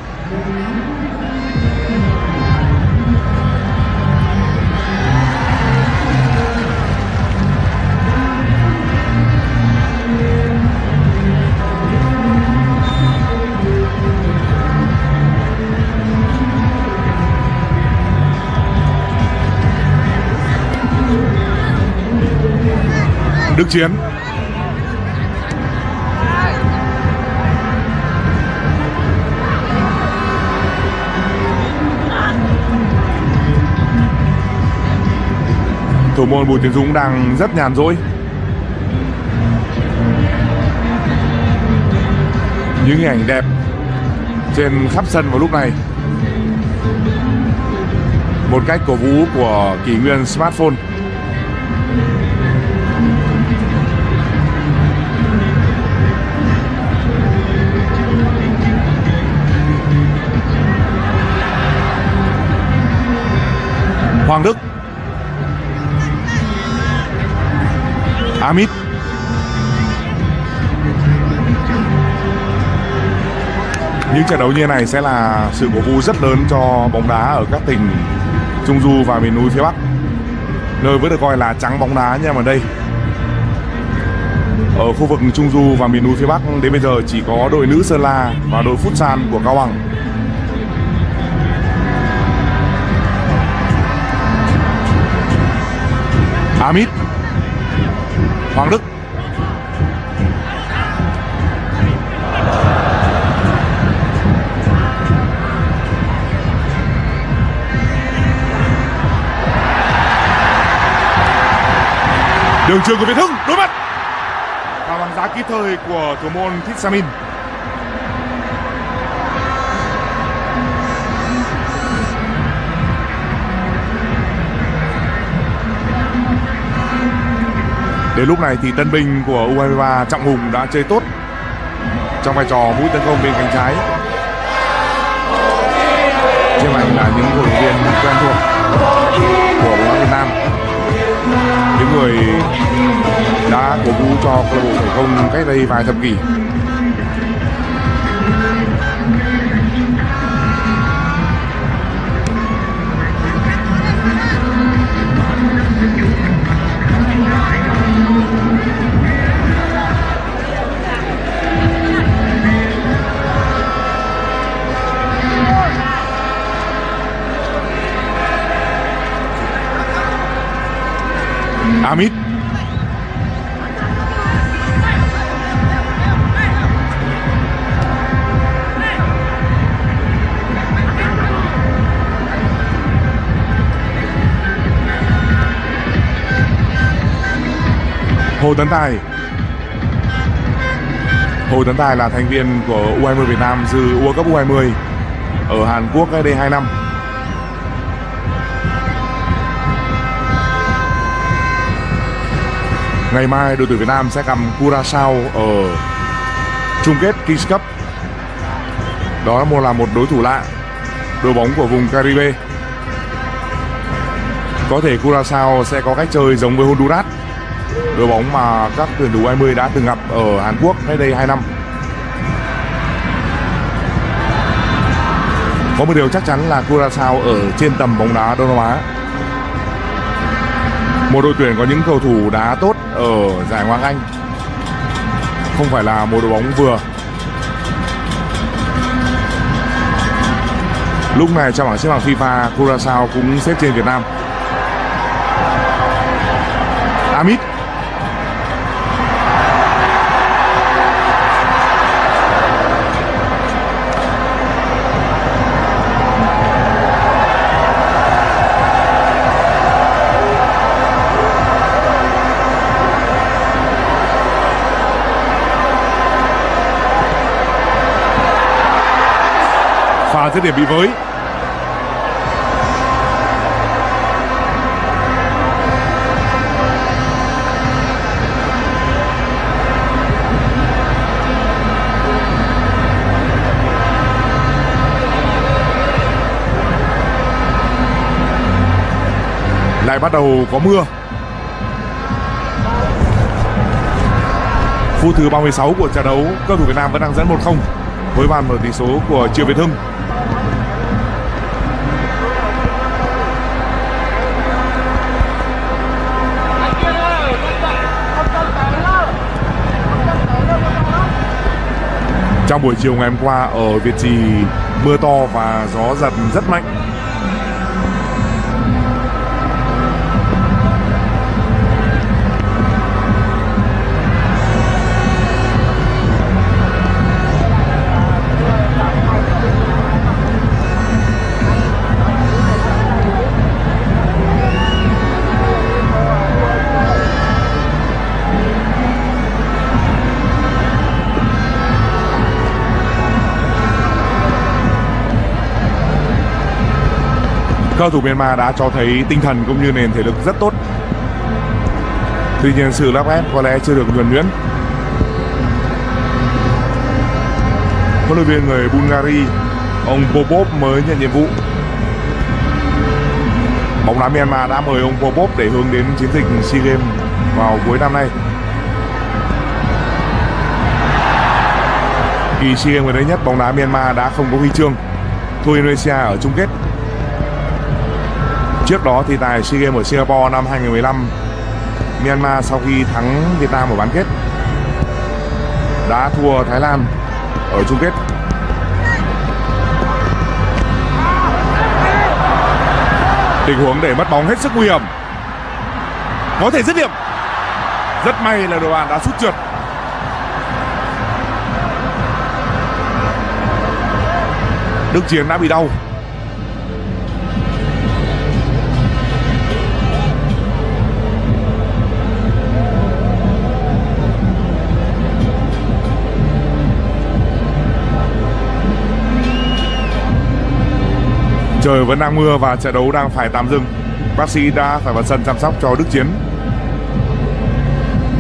Đức Chiến. Thủ môn Bùi Tiến Dũng đang rất nhàn rỗi. Những hình ảnh đẹp trên khắp sân vào lúc này. Một cách cổ vũ của kỷ nguyên smartphone. Hoàng Đức. Amit. Những trận đấu như này sẽ là sự cổ vũ rất lớn cho bóng đá ở các tỉnh Trung Du và miền núi phía Bắc, nơi vẫn được coi là trắng bóng đá nha. Mà đây ở khu vực Trung Du và miền núi phía Bắc đến bây giờ chỉ có đội nữ Sơn La và đội Futsal của Cao Bằng. Amit. Hoàng Đức. Đường chuyền của Việt Hưng đối mặt và bằng giá kịp thời của thủ môn Thích Samin. Đến lúc này thì tân binh của U23 Trọng Hùng đã chơi tốt trong vai trò mũi tấn công bên cánh trái. Trên màn là những cổ động viên quen thuộc của bóng đá Việt Nam, những người đã cổ vũ cho câu lạc bộ Hải Không cách đây vài thập kỷ. Amit. Hồ Tấn Tài. Hồ Tấn Tài là thành viên của U20 Việt Nam dự World Cup U20 ở Hàn Quốc cách đây 2 năm. Ngày mai đội tuyển Việt Nam sẽ gặp Curaçao ở chung kết Kings Cup. Đó là một đối thủ lạ, đội bóng của vùng Caribe. Có thể Curaçao sẽ có cách chơi giống với Honduras, đội bóng mà các tuyển thủ U20 đã từng gặp ở Hàn Quốc cách đây 2 năm. Có một điều chắc chắn là Curaçao ở trên tầm bóng đá Đông Nam Á. Một đội tuyển có những cầu thủ đá tốt ở giải Ngoại hạng Anh, không phải là một đội bóng vừa. Lúc này trong bảng xếp hạng FIFA, Curaçao cũng xếp trên Việt Nam. Amit. Pha dứt điểm bị với. Lại bắt đầu có mưa. Phút thứ 36 của trận đấu, cầu thủ Việt Nam vẫn đang dẫn 1-0 với bàn mở tỷ số của Triệu Việt Hưng. Trong buổi chiều ngày hôm qua ở Việt Trì mưa to và gió giật rất mạnh. Cầu thủ Myanmar đã cho thấy tinh thần cũng như nền thể lực rất tốt. Tuy nhiên sự lắp ghép có lẽ chưa được nhuần nhuyễn. Huấn luyện viên người Bulgaria, ông Popov mới nhận nhiệm vụ. Bóng đá Myanmar đã mời ông Popov để hướng đến chiến dịch SEA Games vào cuối năm nay. Kỳ SEA Games gần đây nhất, bóng đá Myanmar đã không có huy chương, thua Indonesia ở chung kết. Trước đó thì tại SEA Games ở Singapore năm 2015, Myanmar sau khi thắng Việt Nam ở bán kết đã thua Thái Lan ở chung kết. Tình huống để mất bóng hết sức nguy hiểm, có thể dứt điểm. Rất may là đội bạn đã sút trượt. Đức Chiến đã bị đau. Trời vẫn đang mưa và trận đấu đang phải tạm dừng. Bác sĩ đã phải vào sân chăm sóc cho Đức Chiến.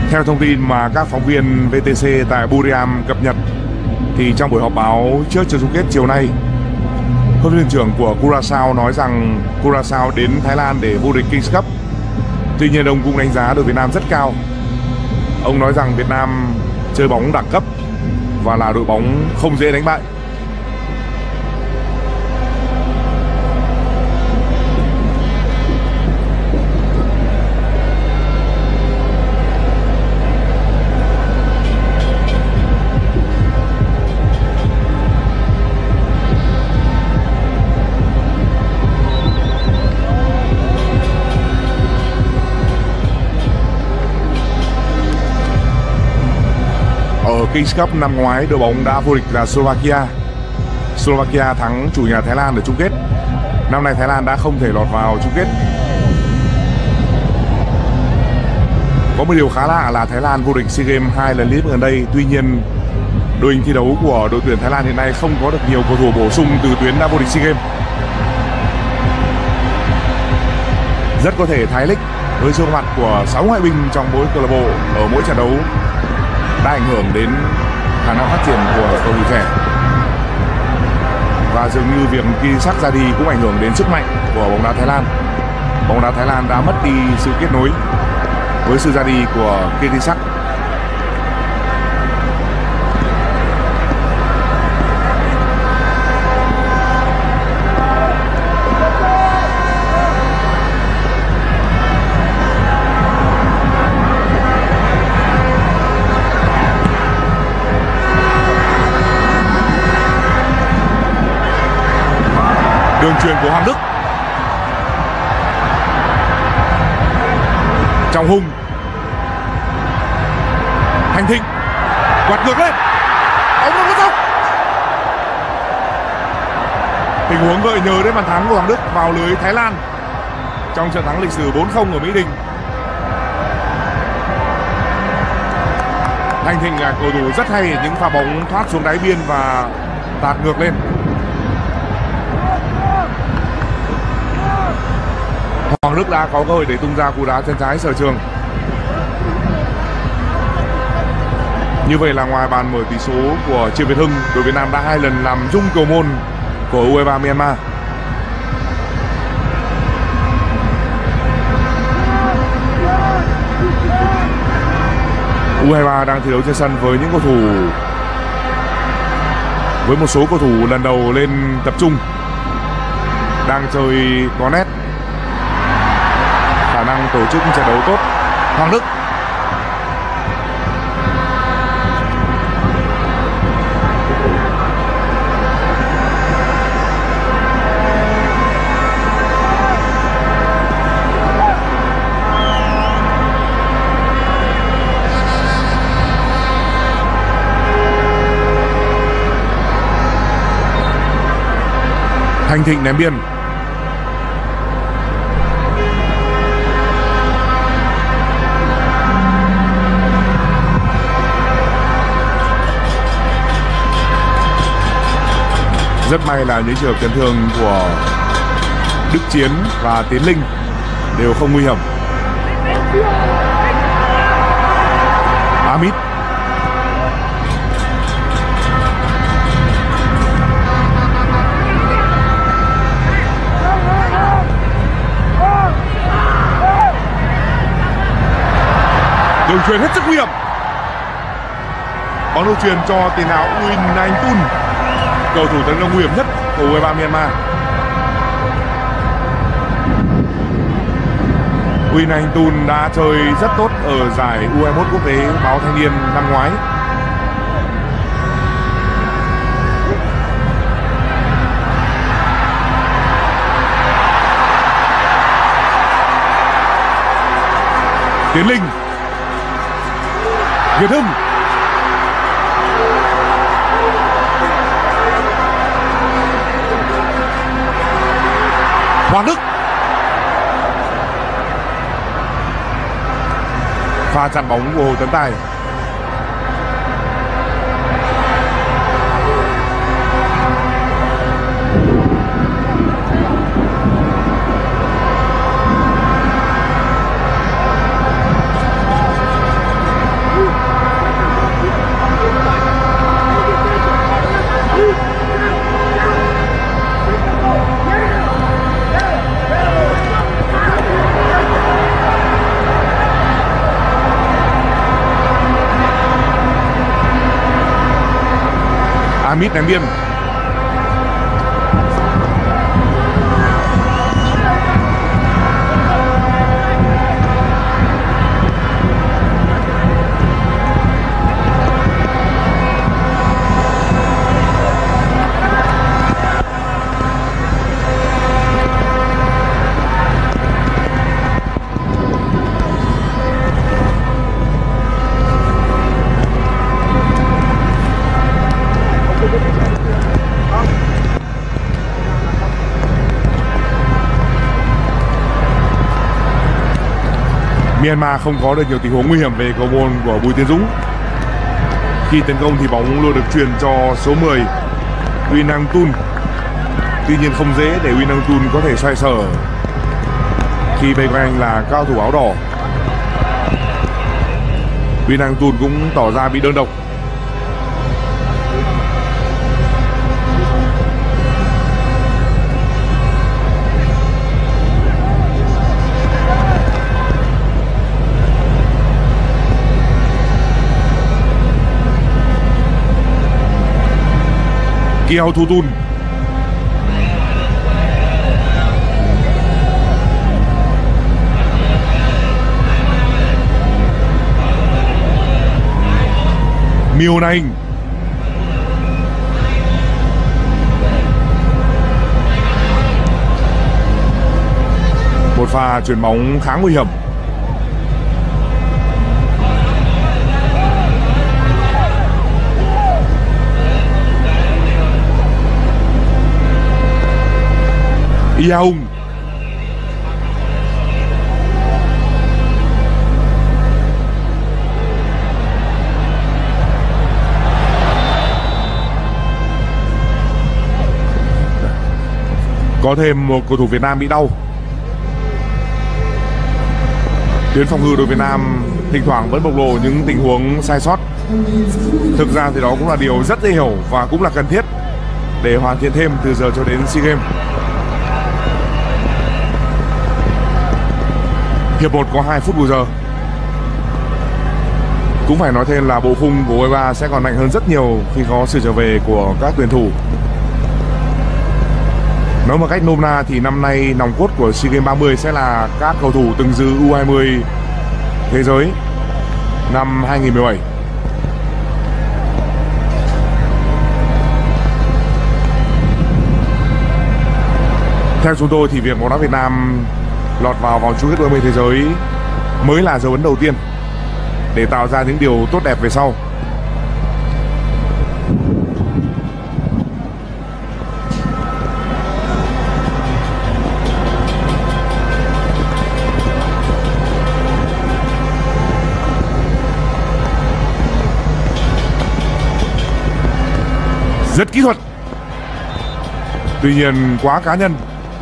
Theo thông tin mà các phóng viên VTC tại Buriram cập nhật, thì trong buổi họp báo trước trận chung kết chiều nay, huấn luyện viên trưởng của Curaçao nói rằng Curaçao đến Thái Lan để vô địch Kings Cup. Tuy nhiên ông cũng đánh giá đội Việt Nam rất cao. Ông nói rằng Việt Nam chơi bóng đẳng cấp và là đội bóng không dễ đánh bại. Ở Kings Cup năm ngoái, đội bóng đã vô địch là Slovakia. Slovakia thắng chủ nhà Thái Lan ở chung kết. Năm nay Thái Lan đã không thể lọt vào chung kết. Có một điều khá lạ là Thái Lan vô địch SEA Games 2 lần liên tiếp gần đây. Tuy nhiên, đội hình thi đấu của đội tuyển Thái Lan hiện nay không có được nhiều cầu thủ bổ sung từ tuyến đã vô địch SEA Games. Rất có thể Thái League với sự mặt của 6 ngoại binh trong mỗi câu lạc bộ ở mỗi trận đấu đã ảnh hưởng đến khả năng phát triển của cầu thủ trẻ, và dường như việc Kirisak ra đi cũng ảnh hưởng đến sức mạnh của bóng đá Thái Lan. Bóng đá Thái Lan đã mất đi sự kết nối với sự ra đi của Kirisak. Đường chuyền của Hoàng Đức, Trọng Hùng, Thành Thịnh quạt ngược lên, ống nó có sốc. Tình huống gợi nhớ đến bàn thắng của Hoàng Đức vào lưới Thái Lan trong trận thắng lịch sử 4-0 ở Mỹ Đình. Thành Thịnh là cầu thủ rất hay những pha bóng thoát xuống đáy biên và tạt ngược lên. Hoàng Đức đã có cơ hội để tung ra cú đá chân trái sở trường. Như vậy là ngoài bàn mở tỷ số của Triệu Việt Hưng, đội Việt Nam đã 2 lần làm rung cầu môn của U23 Myanmar. U23 đang thi đấu trên sân với những cầu thủ, với một số cầu thủ lần đầu lên tập trung, đang chơi có nét, khả năng tổ chức trận đấu tốt. Hoàng Đức, Thành Thịnh ném biên. Rất may là những trường hợp chấn thương của Đức Chiến và Tiến Linh đều không nguy hiểm. Amit, đường chuyền hết sức nguy hiểm. Bóng được chuyền cho tiền đạo Uin Naingtun, cầu thủ tấn công nguy hiểm nhất của U23 Myanmar. Uin Naingtun đã chơi rất tốt ở giải U21 quốc tế Báo Thanh niên năm ngoái. Tiến Linh, Việt Hưng, Hoàng Đức, pha chặn bóng của Hồ Tấn Tài. Hamid ném biên. Myanmar không có được nhiều tình huống nguy hiểm về cầu môn của Bùi Tiến Dũng. Khi tấn công thì bóng luôn được truyền cho số 10 Uy Nang Tun. Tuy nhiên không dễ để Uy Nang Tun có thể xoay sở khi vây quanh anh là cao thủ áo đỏ. Uy Nang Tun cũng tỏ ra bị đơn độc. Kiao Thu Tun. Miêu Na Hinh. Một pha chuyền bóng khá nguy hiểm. Ia Hung. Có thêm một cầu thủ Việt Nam bị đau. Tuyến phòng ngự đội Việt Nam thỉnh thoảng vẫn bộc lộ những tình huống sai sót. Thực ra thì đó cũng là điều rất dễ hiểu và cũng là cần thiết để hoàn thiện thêm từ giờ cho đến SEA Games. Hiệp 1 có 2 phút bù giờ. Cũng phải nói thêm là bộ khung của U23 sẽ còn mạnh hơn rất nhiều khi có sự trở về của các tuyển thủ. Nói một cách nôm na thì năm nay nòng cốt của SEA Games 30 sẽ là các cầu thủ từng dự U20 thế giới năm 2017. Theo chúng tôi thì việc bóng đá Việt Nam lọt vào vòng chung kết U20 thế giới mới là dấu ấn đầu tiên để tạo ra những điều tốt đẹp về sau. Rất kỹ thuật. Tuy nhiên quá cá nhân.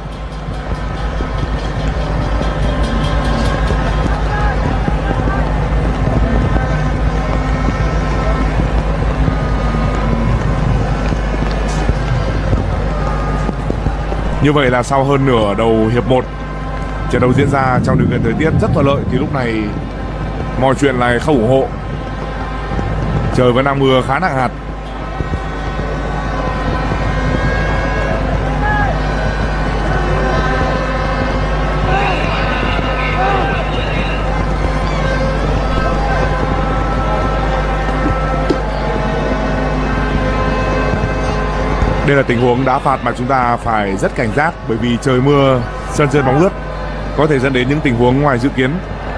Như vậy là sau hơn nửa đầu hiệp 1, trận đấu diễn ra trong điều kiện thời tiết rất thuận lợi thì lúc này mọi chuyện lại không ủng hộ. Trời vẫn đang mưa khá nặng hạt. Đây là tình huống đá phạt mà chúng ta phải rất cảnh giác, bởi vì trời mưa, sân trơn bóng ướt có thể dẫn đến những tình huống ngoài dự kiến.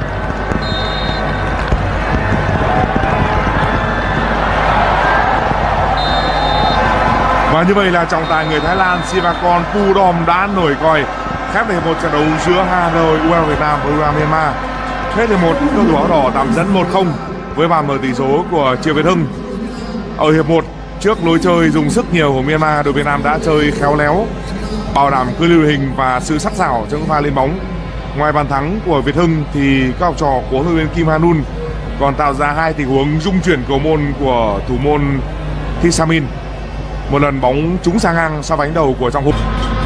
Và như vậy là trọng tài người Thái Lan Sivakon Pudom đã nổi còi khép lại một trận đấu giữa hai đội U23 Việt Nam và U23 Myanmar. Hết hiệp 1, cầu thủ áo đỏ tạm dẫn 1-0 với bàn mở tỷ số của Triệu Việt Hưng. Ở hiệp 1, trước lối chơi dùng sức nhiều của Myanmar, đội Việt Nam đã chơi khéo léo, bảo đảm cự ly đội hình và sự sắc sảo trong pha lên bóng. Ngoài bàn thắng của Việt Hưng thì các học trò của huấn luyện viên Kim Ha-nun còn tạo ra hai tình huống rung chuyển cầu môn của thủ môn Thisamin. Một lần bóng trúng sang ngang sau bánh đầu của Trọng Hùng.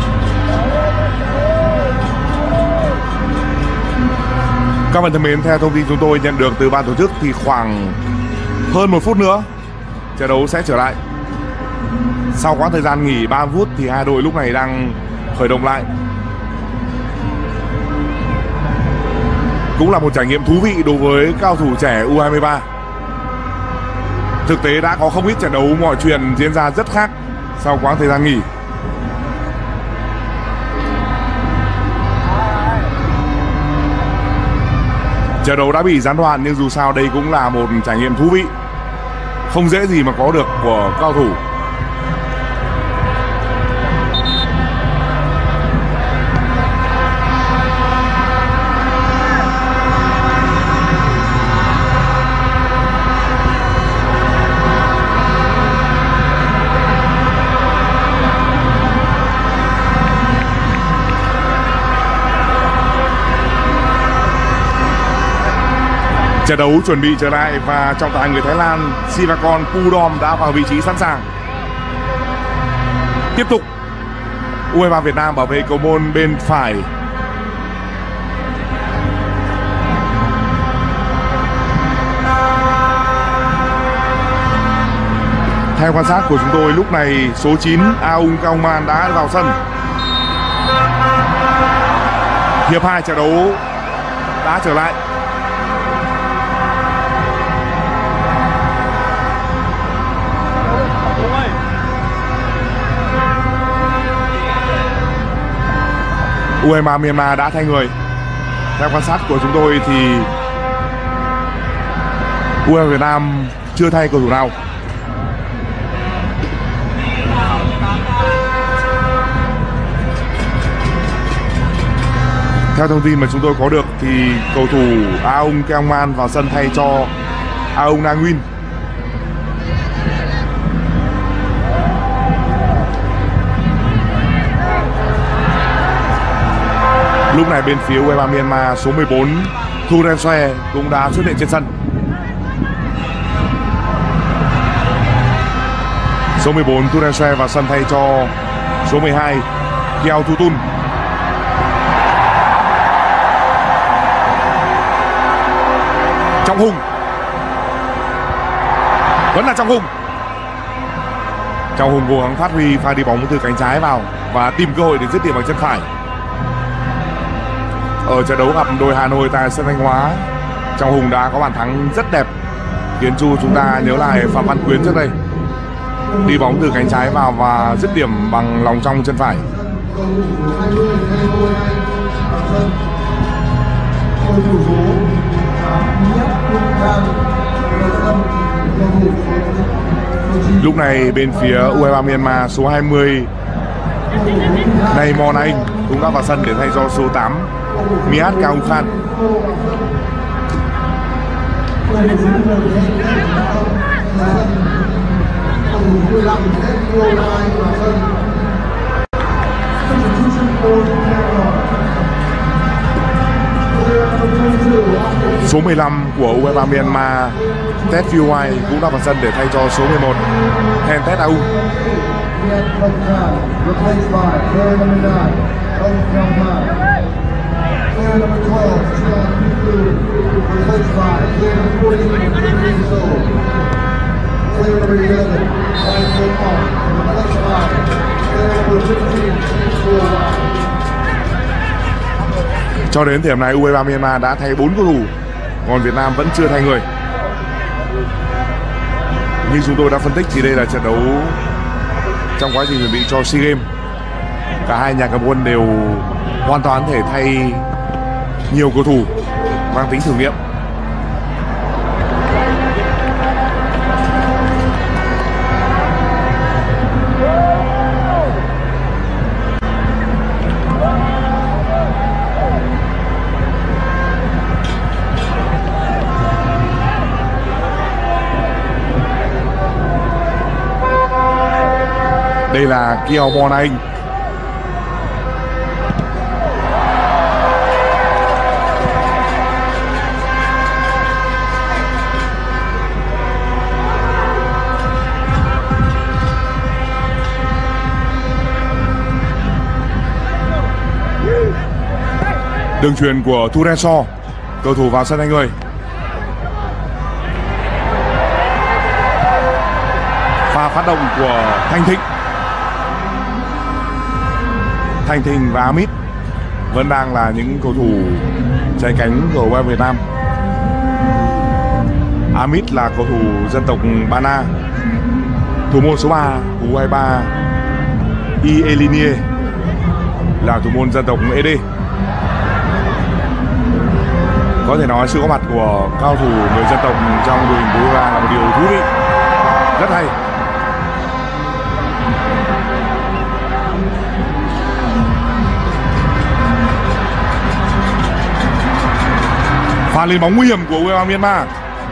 Các bạn thân mến, theo thông tin chúng tôi nhận được từ ban tổ chức thì khoảng hơn 1 phút nữa trận đấu sẽ trở lại. Sau quãng thời gian nghỉ 3 phút thì hai đội lúc này đang khởi động lại. Cũng là một trải nghiệm thú vị đối với cao thủ trẻ U23. Thực tế đã có không ít trận đấu mọi chuyện diễn ra rất khác sau quãng thời gian nghỉ. Trận đấu đã bị gián đoạn nhưng dù sao đây cũng là một trải nghiệm thú vị, không dễ gì mà có được của cao thủ. Trận đấu chuẩn bị trở lại và trọng tài người Thái Lan Sivakon Pudom đã vào vị trí sẵn sàng. Tiếp tục, U23 Việt Nam bảo vệ cầu môn bên phải. Theo quan sát của chúng tôi lúc này số 9 Aung Kaungman đã vào sân. Hiệp 2 trận đấu đã trở lại. U23 Myanmar đã thay người. Theo quan sát của chúng tôi thì U23 Việt Nam chưa thay cầu thủ nào. Theo thông tin mà chúng tôi có được thì cầu thủ Aung Kaungman vào sân thay cho Aung Na Nguyên. Lúc này bên phía U23 Myanmar số 14 Thu Ren Xoe cũng đã xuất hiện trên sân. Số 14 Thu Ren Xoe vào sân thay cho số 12 Kiao Thu Tun. Trọng Hùng vẫn là Trọng Hùng. Trọng Hùng cố gắng phát huy pha đi bóng từ cánh trái vào và tìm cơ hội để dứt điểm bằng chân phải. Ở trận đấu gặp đội Hà Nội tại sân Thanh Hóa, Trọng Hùng đã có bàn thắng rất đẹp khiến cho chúng ta nhớ lại Phạm Văn Quyến trước đây. Đi bóng từ cánh trái vào và dứt điểm bằng lòng trong chân phải. Lúc này bên phía U23 Myanmar số 20 Naimon Anh cũng đã vào sân để thay cho số 8 Miat Kaung Khan. Số 15 của U23 Myanmar Tet Vui cũng đã vào sân để thay cho số 11 Hen Tet Aung. Cho đến thời điểm này U23 Myanmar đã thay 4 cầu thủ, còn Việt Nam vẫn chưa thay người. Như chúng tôi đã phân tích thì đây là trận đấu trong quá trình chuẩn bị cho SEA Games. Cả hai nhà cầm quân đều hoàn toàn thể thay nhiều cầu thủ mang tính thử nghiệm. Đây là Kiao Bon Anh. Đường chuyền của Thu Ren So, cầu thủ vào sân thay người. Pha phát phát động của Thanh Thịnh và Amit vẫn đang là những cầu thủ trái cánh của U23 Việt Nam. Amit là cầu thủ dân tộc Ba Na, thủ môn số 3 của U23 Elinie là thủ môn dân tộc ED. Có thể nói sự có mặt của cao thủ người dân tộc trong đội hình của U23 là một điều thú vị, rất hay. Pha lên bóng nguy hiểm của U23 Myanmar.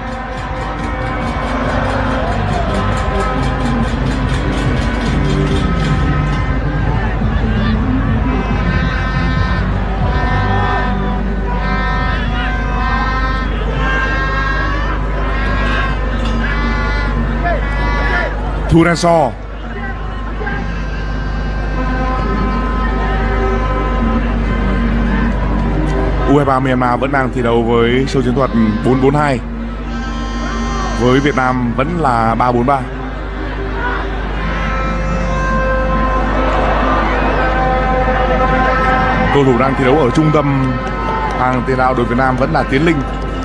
Thu Đan So. U23 Myanmar vẫn đang thi đấu với số chiến thuật 4-4-2. Với Việt Nam vẫn là 3-4-3. Cầu thủ đang thi đấu ở trung tâm hàng tiền đạo đội Việt Nam vẫn là Tiến Linh.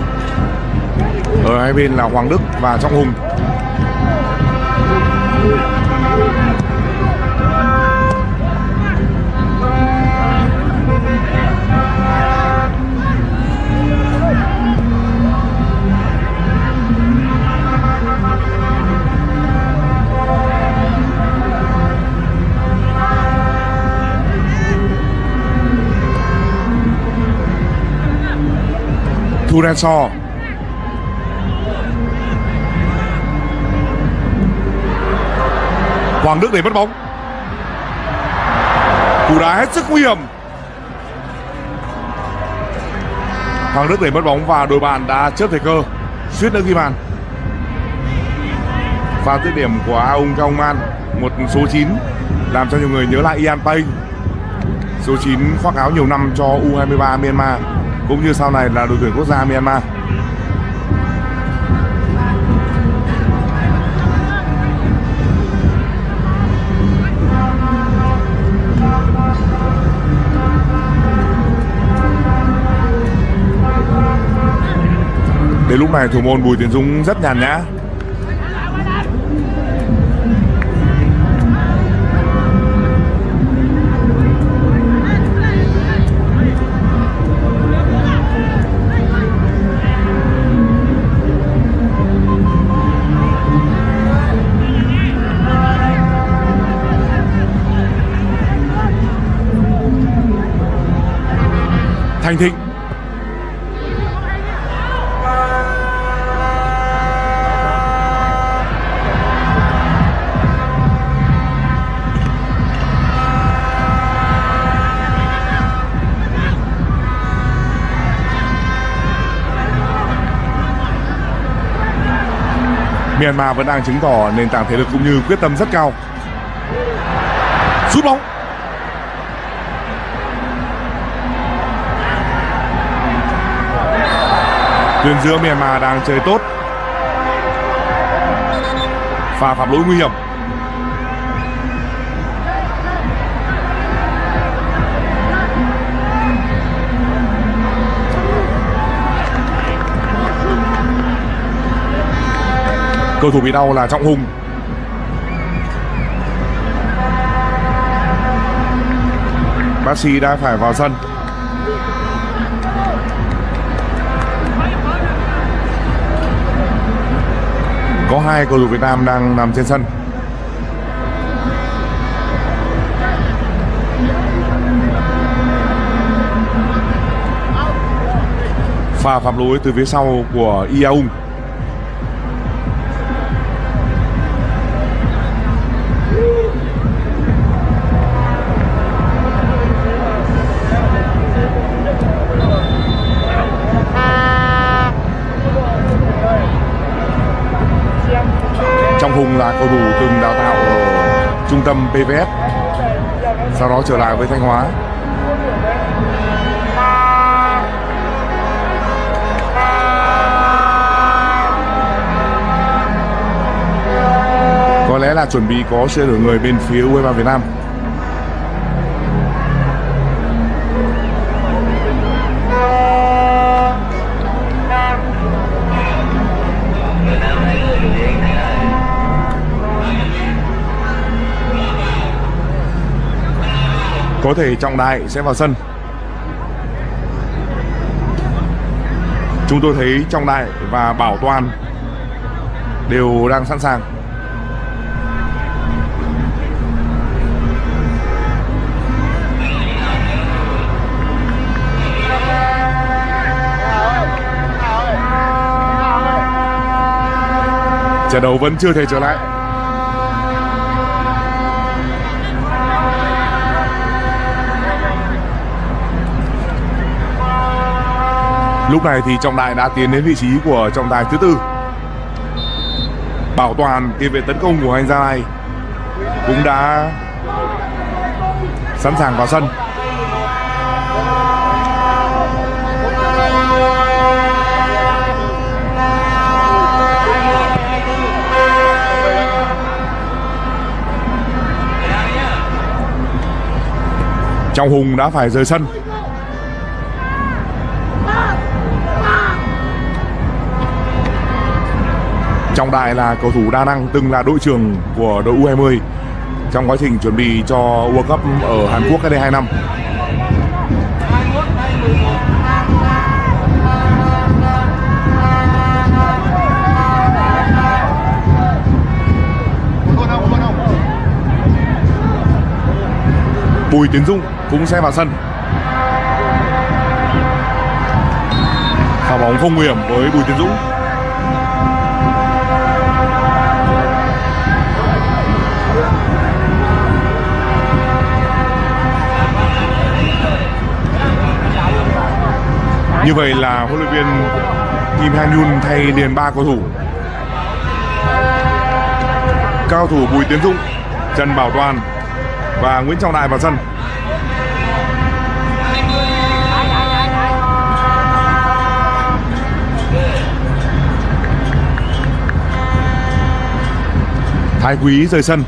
Ở hai bên là Hoàng Đức và Trọng Hùng. Thu Đan So. Hoàng Đức để mất bóng. Cú đá hết sức nguy hiểm. Hoàng Đức để mất bóng và đội bạn đã chớp thời cơ, suýt nữa ghi bàn. Pha dứt điểm của Aung Kaung Man, một số 9 làm cho nhiều người nhớ lại Ian Payne, số 9 khoác áo nhiều năm cho U23 Myanmar cũng như sau này là đội tuyển quốc gia Myanmar. Đến lúc này thủ môn Bùi Tiến Dũng rất nhàn nhã. Thanh Thịnh. Myanmar vẫn đang chứng tỏ nền tảng thể lực cũng như quyết tâm rất cao. Sút bóng. Tuyến giữa Myanmar đang chơi tốt. Pha phạm lỗi nguy hiểm. Cầu thủ bị đau là Trọng Hùng. Bác sĩ đã phải vào sân. Có 2 cầu thủ Việt Nam đang nằm trên sân. Pha phạm lỗi từ phía sau của Iaung. Hùng là cầu thủ từng đào tạo ở trung tâm PVF, sau đó trở lại với Thanh Hóa. lẽ là chuẩn bị có chia đổi người bên phía U23 Việt Nam. Có thể Trọng Đại sẽ vào sân. Chúng tôi thấy Trọng Đại và Bảo Toàn đều đang sẵn sàng. Trận đấu vẫn chưa thể trở lại. Lúc này thì Trọng Đại đã tiến đến vị trí của trọng tài thứ tư. Bảo Toàn, tiền vệ tấn công của anh Gia Lai, cũng đã sẵn sàng vào sân. Trọng Hùng đã phải rời sân. Trọng Đại là cầu thủ đa năng, từng là đội trưởng của đội U20 trong quá trình chuẩn bị cho World Cup ở Hàn Quốc cách đây 2 năm. Bùi Tiến Dũng cũng sẽ vào sân. Pha bóng không nguy hiểm với Bùi Tiến Dũng. Như vậy là huấn luyện viên Kim Han-yun thay liền 3 cầu thủ. Cao thủ Bùi Tiến Dũng, Trần Bảo Toàn và Nguyễn Trọng Đại vào sân. Thái Quý rời sân.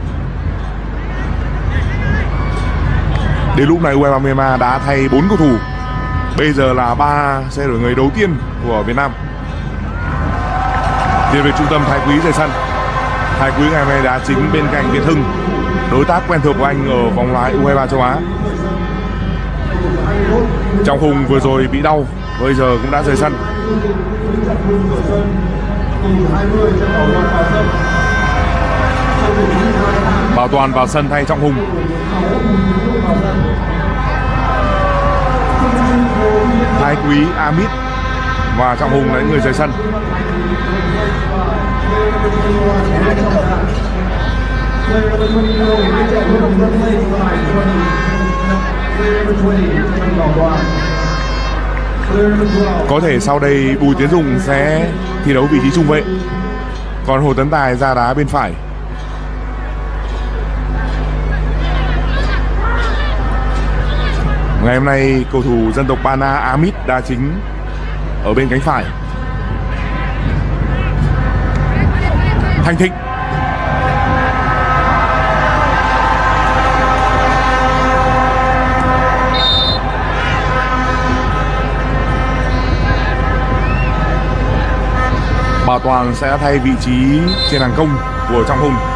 Đến lúc này U23 Myanmar đã thay 4 cầu thủ. Bây giờ là 3 xe đổi người đầu tiên của Việt Nam. Tiền vệ trung tâm Thái Quý rời sân. Thái Quý ngày hôm nay đã chính bên cạnh Việt Hưng, đối tác quen thuộc của anh ở vòng loại U23 châu Á. Trọng Hùng vừa rồi bị đau, bây giờ cũng đã rời sân. Bảo Toàn vào sân thay Trọng Hùng. Thái Quý, Amit và Trọng Hùng là những người rời sân. Có thể sau đây Bùi Tiến Dũng sẽ thi đấu vị trí trung vệ, còn Hồ Tấn Tài ra đá bên phải. Ngày hôm nay cầu thủ dân tộc Ba Na Amit đá chính ở bên cánh phải. Thanh Thịnh. Bảo Toàn sẽ thay vị trí trên hàng công của Trọng Hùng.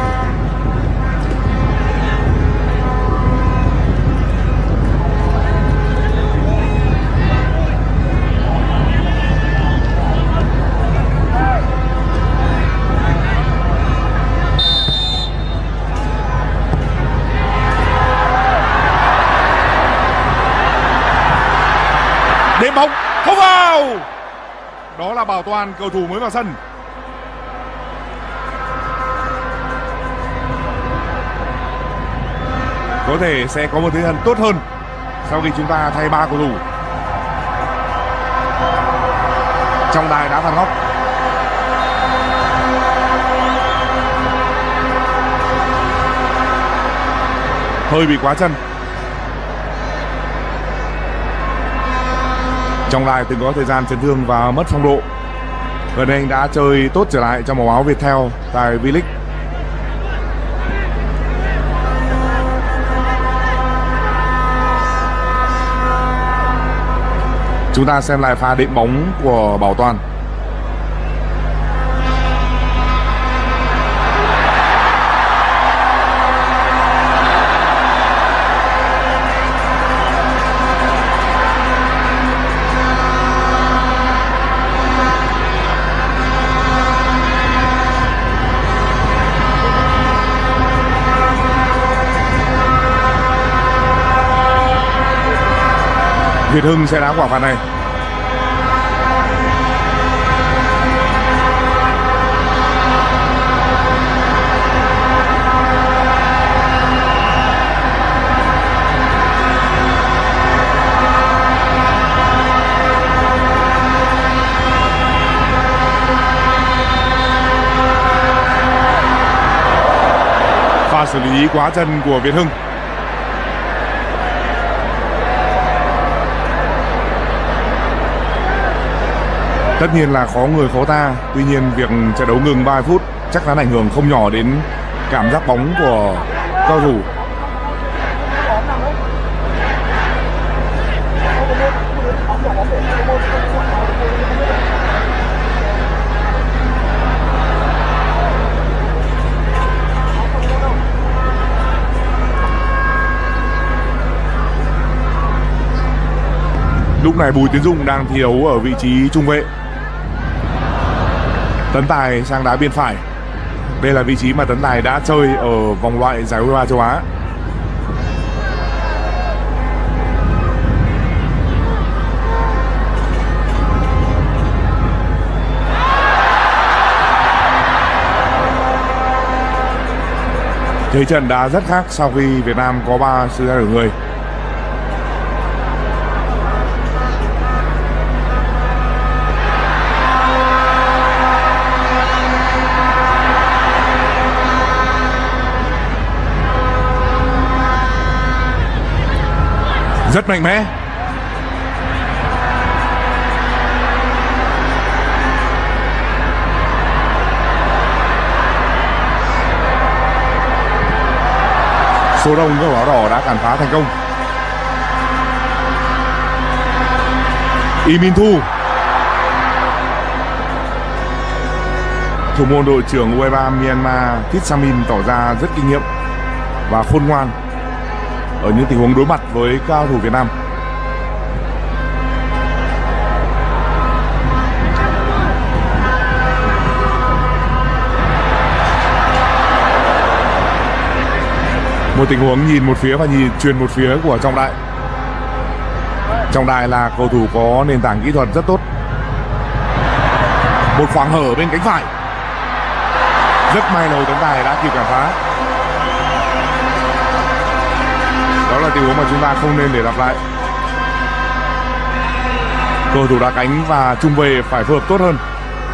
Đệm bóng không vào. Đó là Bảo Toàn, cầu thủ mới vào sân. Có thể sẽ có một thế trận tốt hơn sau khi chúng ta thay 3 cầu thủ. Trọng Đại đá phạt góc. Hơi bị quá chân. Trọng Đại từng có thời gian chấn thương và mất phong độ. Gần đây anh đã chơi tốt trở lại trong màu áo Viettel tại V-League. Chúng ta xem lại pha đệm bóng của Bảo Toàn. Việt Hưng sẽ đá quả phạt này. Pha xử lý quá chân của Việt Hưng. Tất nhiên là khó người khó ta. Tuy nhiên việc trận đấu ngừng 3 phút chắc chắn ảnh hưởng không nhỏ đến cảm giác bóng của cao thủ. Lúc này Bùi Tiến Dũng đang thi đấu ở vị trí trung vệ. Tấn Tài sang đá bên phải. Đây là vị trí mà Tấn Tài đã chơi ở vòng loại giải U23 châu Á. Thế trận đá rất khác sau khi Việt Nam có 3 sự thay đổi người. Rất mạnh mẽ. Số đông của áo đỏ đã cản phá thành công. Y Min Thu, thủ môn đội trưởng U23 Myanmar Thit Samin tỏ ra rất kinh nghiệm và khôn ngoan ở những tình huống đối mặt với cao thủ Việt Nam. Một tình huống nhìn một phía và truyền một phía của Trọng Đại. Trọng Đại là cầu thủ có nền tảng kỹ thuật rất tốt. Một khoảng hở bên cánh phải. Rất may là Tấn Tài đã kịp cản phá. Đó là tình huống mà chúng ta không nên để lặp lại. Cầu thủ đá cánh và trung vệ phải phối hợp tốt hơn.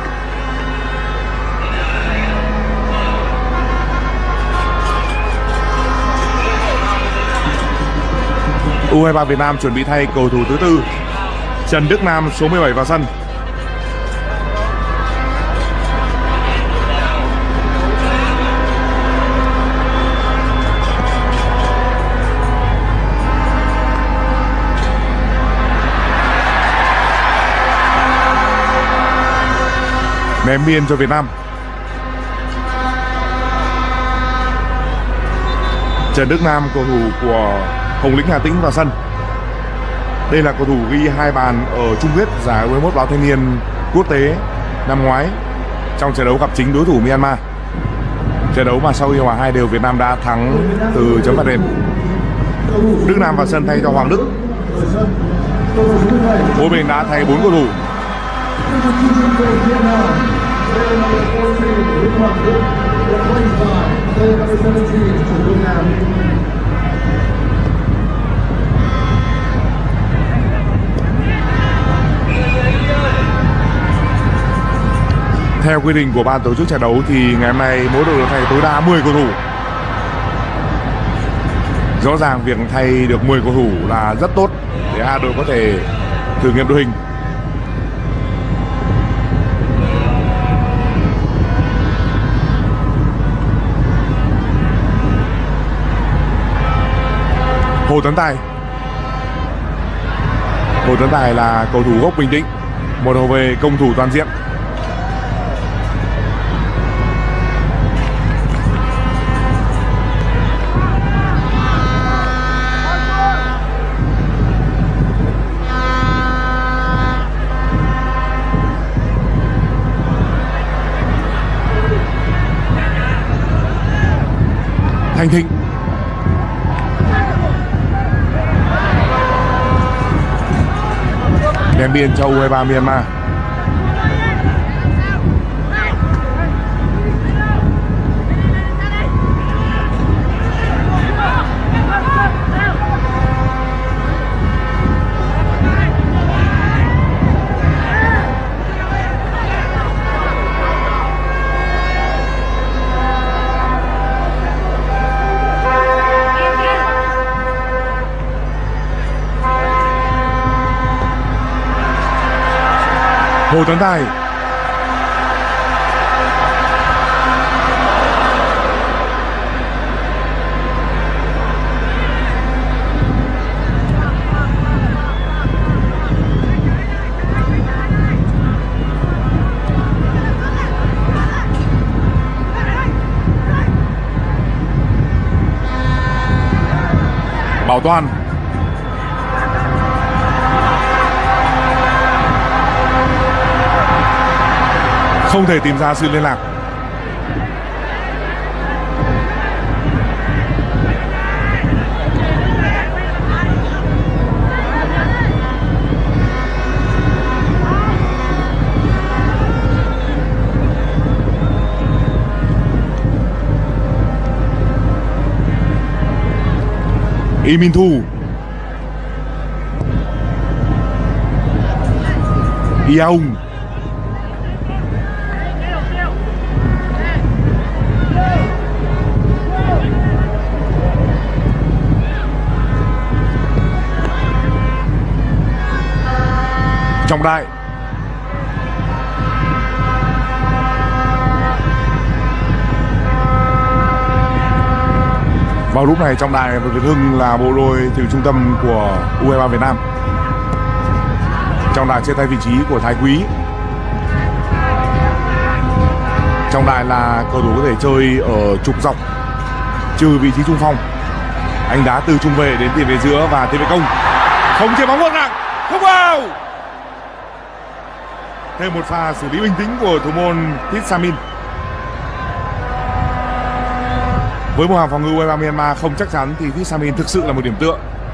U23 Việt Nam chuẩn bị thay cầu thủ thứ tư Trần Đức Nam số 17 vào sân. Ném biên cho Việt Nam. Trần Đức Nam, cầu thủ của Hồng Lĩnh Hà Tĩnh vào sân. Đây là cầu thủ ghi 2 bàn ở chung kết giải U21 báo thanh niên quốc tế năm ngoái trong trận đấu gặp chính đối thủ Myanmar. Trận đấu mà sau khi hòa 2 đều, Việt Nam đã thắng từ chấm phạt đền. Đức Nam vào sân thay cho Hoàng Đức. Mỗi bên đã thay 4 cầu thủ. Theo quy định của ban tổ chức trận đấu thì ngày hôm nay mỗi đội được thay tối đa 10 cầu thủ. Rõ ràng việc thay được 10 cầu thủ là rất tốt để hai đội có thể thử nghiệm đội hình. Hồ Tấn Tài. Hồ Tấn Tài là cầu thủ gốc Bình Định, một hậu vệ công thủ toàn diện. Thanh Thịnh. Đem biên cho U23 Myanmar. Hồ Tấn Tài. Bảo Toàn. Không thể tìm ra sự liên lạc. Y Minh Thu. Yaung. Trọng Đại. Vào lúc này Trọng Đại và Việt Hưng là bộ đôi từ trung tâm của U23 Việt Nam. Trọng Đại trên tay vị trí của Thái Quý. Trọng Đại là cầu thủ có thể chơi ở trục dọc, trừ vị trí trung phong. Anh đá từ trung vệ đến tiền vệ giữa và tiền vệ công. Không chế bóng ngược nặng, không vào. Thêm một pha xử lý bình tĩnh của thủ môn Thít Samin. Với một hàng phòng ngự U23 Myanmar không chắc chắn thì Thít Samin thực sự là một điểm tựa.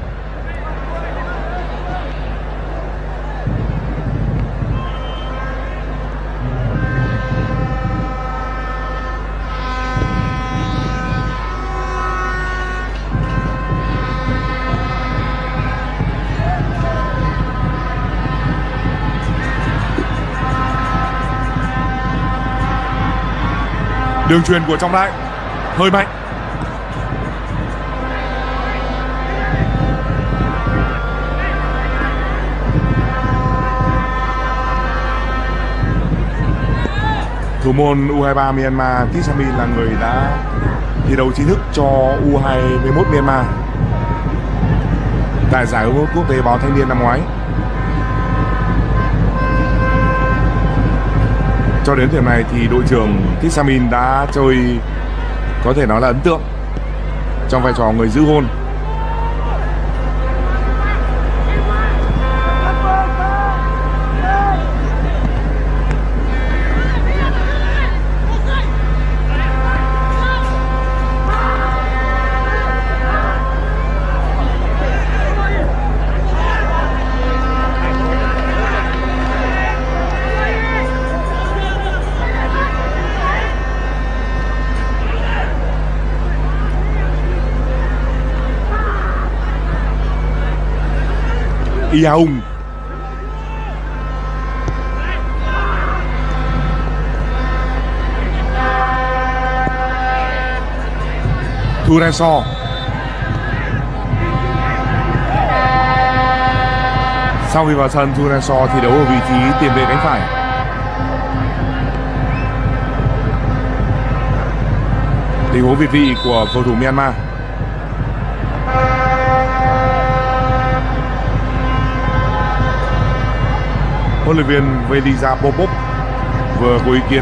Đường truyền của Trọng Đại hơi mạnh. Thủ môn U23 Myanmar Thít Samin là người đã thi đấu chính thức cho U21 Myanmar tại giải U21 quốc tế báo Thanh niên năm ngoái. Cho đến thời điểm này thì đội trưởng Thít Samin đã chơi có thể nói là ấn tượng trong vai trò người giữ hôn. Yaung. Thu Ren So. Sau khi vào sân, Thu Ren So thi đấu ở vị trí tiền vệ cánh phải. Tình huống việt vị của cầu thủ Myanmar. Huấn luyện viên Velisa Popov vừa có ý kiến.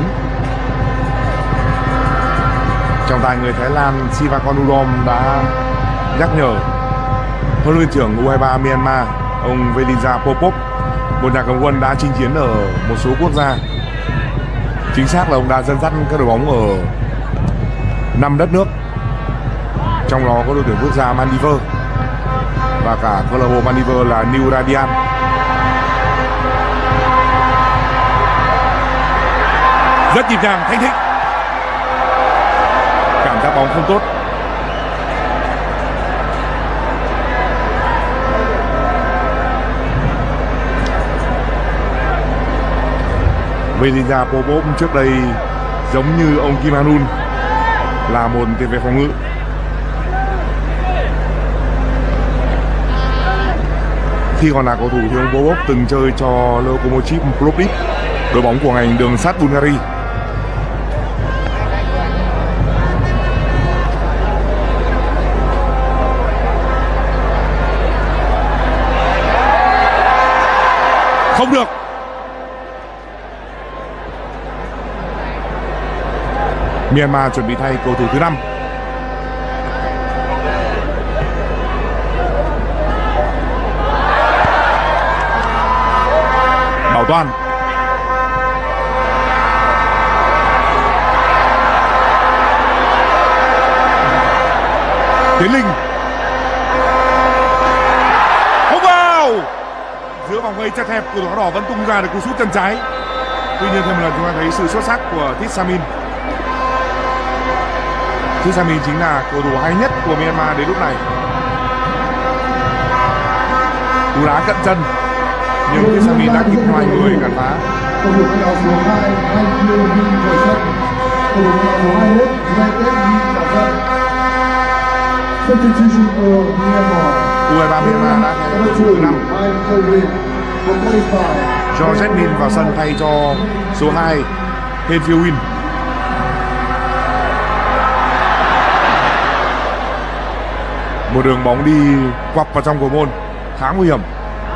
Trọng tài người Thái Lan Sivakonudom đã nhắc nhở huấn luyện viên trưởng U23 Myanmar ông Velisa Popov, một nhà cầm quân đã chinh chiến ở một số quốc gia. Chính xác là ông đã dẫn dắt các đội bóng ở 5 đất nước, trong đó có đội tuyển quốc gia Maldives và cả câu lạc bộ Maldives là New Radiant. Rất nhịp nhàng, thanh thịnh. Cảm giác bóng không tốt. Velisa Popov trước đây giống như ông Kim Han-un là một tiền vệ phòng ngự. Khi còn là cầu thủ thì ông Popov từng chơi cho Lokomotiv Plovdiv, đội bóng của ngành đường sắt Bulgaria. Không được. Myanmar chuẩn bị thay cầu thủ thứ 5. Bảo Toàn. Tiến Linh. Không vào. Giữa vòng vây chật hẹp, cầu thủ áo đỏ vẫn tung ra được cú sút chân trái. Tuy nhiên thêm một lần chúng ta thấy sự xuất sắc của Thitsamin. Thitsamin chính là cầu thủ hay nhất của Myanmar đến lúc này. Cú đá cận chân nhưng Thitsamin đã kịp ngoài người cản phá. U23 Myanmar đã thay cầu thủ thứ 5 cho Jetmin vào sân thay cho số 2 Hên Phiêu Win. Một đường bóng đi quặp vào trong cầu môn khá nguy hiểm.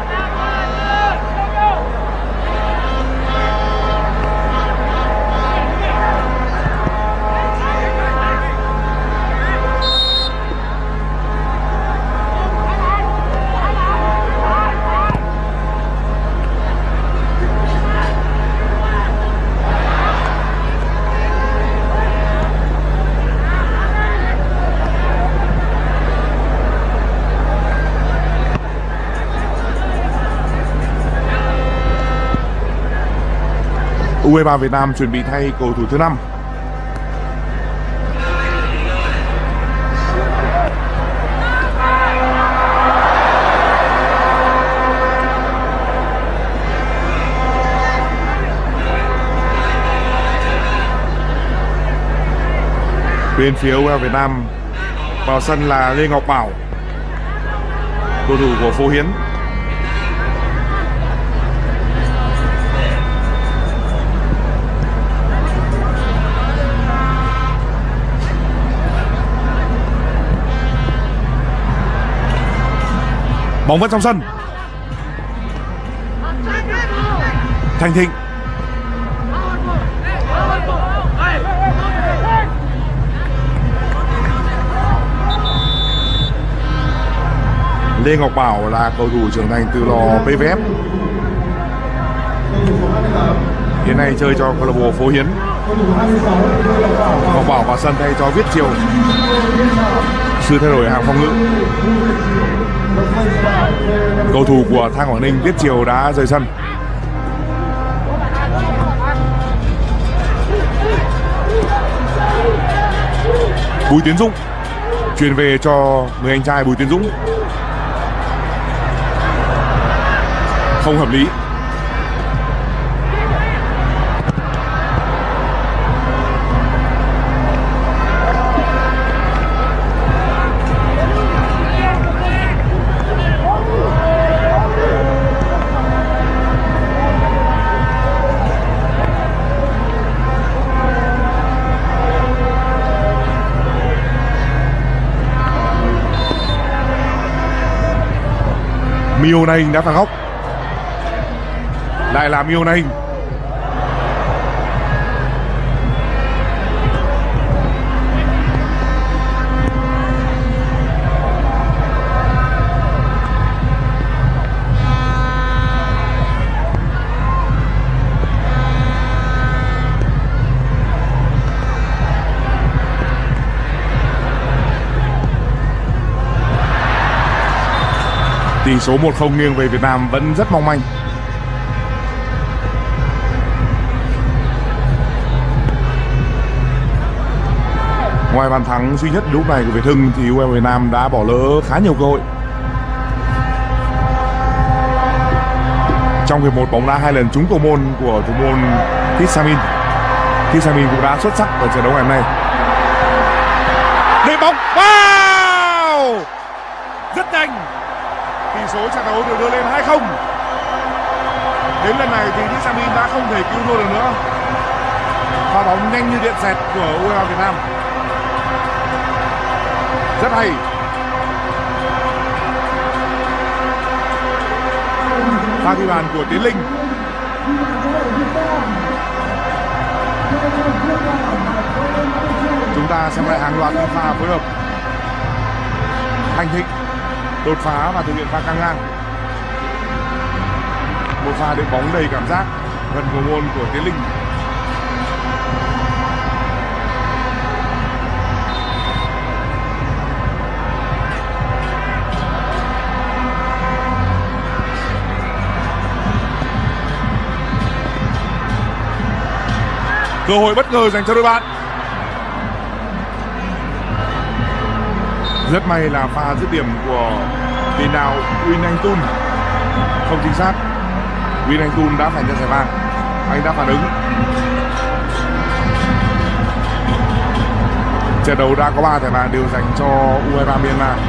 U23 Việt Nam chuẩn bị thay cầu thủ thứ 5. Bên phía U23 Việt Nam vào sân là Lê Ngọc Bảo, cầu thủ của Phố Hiến. Bóng vẫn trong sân. Thành Thịnh. Lê Ngọc Bảo là cầu thủ trưởng thành từ lò PVF. Hiện nay chơi cho câu lạc bộ Phố Hiến. Ngọc Bảo vào sân thay cho Viết Triều. Sự thay đổi hàng phòng ngự. Cầu thủ của Than Quảng Ninh Viết Triều đã rời sân. Bùi Tiến Dũng chuyển về cho người anh trai Bùi Tiến Dũng. Không hợp lý. Mio này đã phạt góc. Lại là Miêu Ninh. Tỷ số 1-0 nghiêng về Việt Nam vẫn rất mong manh. Ngoài bàn thắng duy nhất lúc này của Việt Hưng thì U23 Việt Nam đã bỏ lỡ khá nhiều cơ hội. Trong hiệp 1, bóng đá 2 lần trúng cầu môn của thủ môn Thisamin. Thisamin cũng đã xuất sắc ở trận đấu ngày hôm nay. Để bóng, wow! Rất nhanh. Tỷ số trận đấu được đưa lên 2-0. Đến lần này thì Thisamin đã không thể cứu thua được nữa. Pha bóng nhanh như điện xẹt của U23 Việt Nam. Rất hay. Pha ghi bàn của Tiến Linh. Chúng ta xem lại hàng loạt những pha phối hợp Thanh Thịnh đột phá và thực hiện pha căng ngang. Một pha đệm bóng đầy cảm giác gần cầu môn của Tiến Linh. Cơ hội bất ngờ dành cho đôi bạn. Rất may là pha dứt điểm của tiền đạo Win Anh Tun không chính xác. Win Anh Tun đã phải nhận thẻ vàng. Anh đã phản ứng. Trận đấu đã có 3 thẻ vàng đều dành cho U23 Myanmar.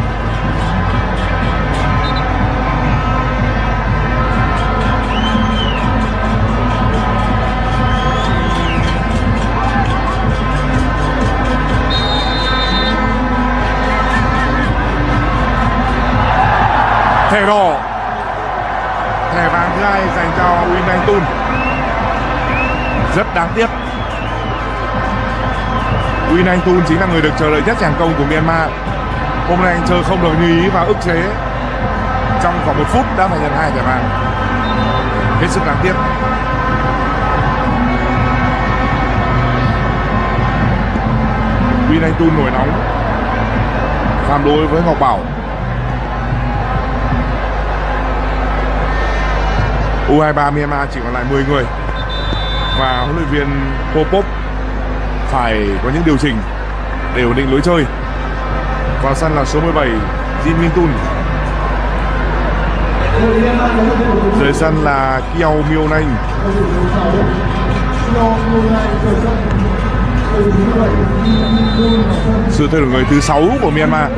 Thẻ đỏ, thẻ vàng thứ hai dành cho Win Anh Tun. Rất đáng tiếc. Win Anh Tun chính là người được chờ đợi nhất tràng công của Myanmar. Hôm nay anh chơi không được như ý và ức chế. Trong khoảng 1 phút đã phải nhận 2 thẻ vàng. Hết sức đáng tiếc. Win Anh Tun nổi nóng phản đối với Ngọc Bảo. U23 Myanmar chỉ còn lại 10 người và huấn luyện viên Popov phải có những điều chỉnh để ổn định lối chơi. Vào sân là số 17 Jin Min Tun. Dưới sân là Kiao Myo Nanh. Sự thay đổi người thứ 6 của Myanmar.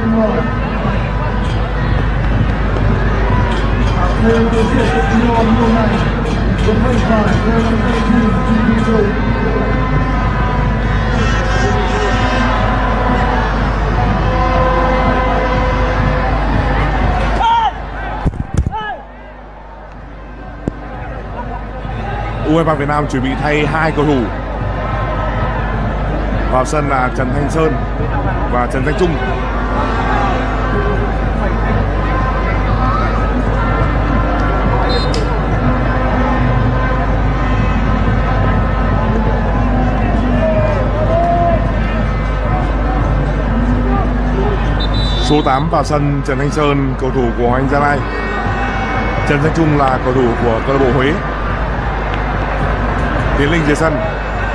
U23 Việt Nam chuẩn bị thay 2 cầu thủ. Vào sân là Trần Thanh Sơn và Trần Thanh Trung. Số 8 vào sân Trần Thanh Sơn, cầu thủ của Hoàng Anh Gia Lai. Trần Thanh Trung là cầu thủ của câu lạc bộ Huế. Tiến Linh dưới sân.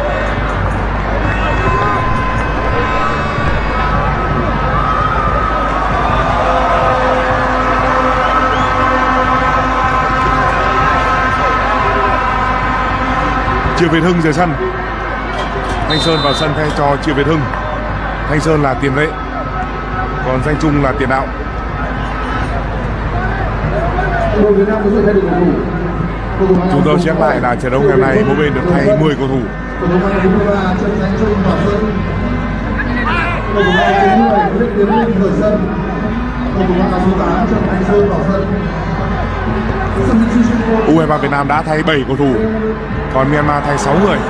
Triệu Việt Hưng dưới sân. Thanh Sơn vào sân thay cho Triệu Việt Hưng. Thanh Sơn là tiền vệ, còn Danh Trung là tiền đạo. Chúng tôi check lại là trận đấu ngày hôm nay mỗi bên được thay 10 cầu thủ. U23 Việt Nam đã thay 7 cầu thủ, còn Myanmar thay 6 người.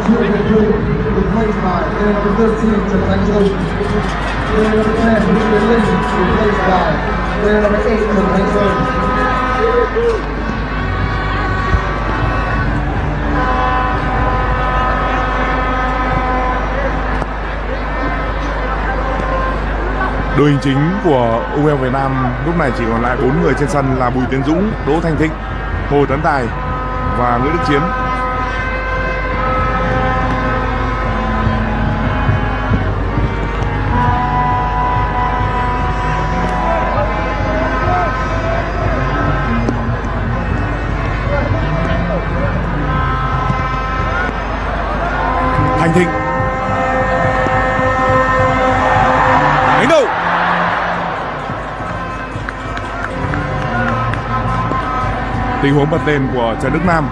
Đội hình chính của U23 Việt Nam lúc này chỉ còn lại 4 người trên sân là Bùi Tiến Dũng, Đỗ Thanh Thịnh, Hồ Tấn Tài và Nguyễn Đức Chiến. Thanh Thịnh đánh đầu. Tình huống bật lên của Trần Đức Nam.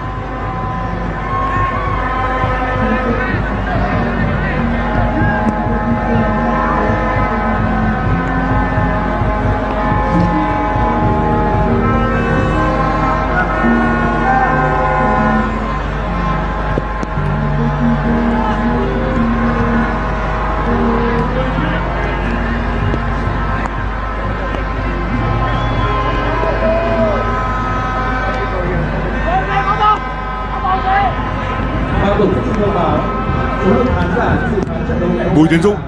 Bùi Tiến Dũng.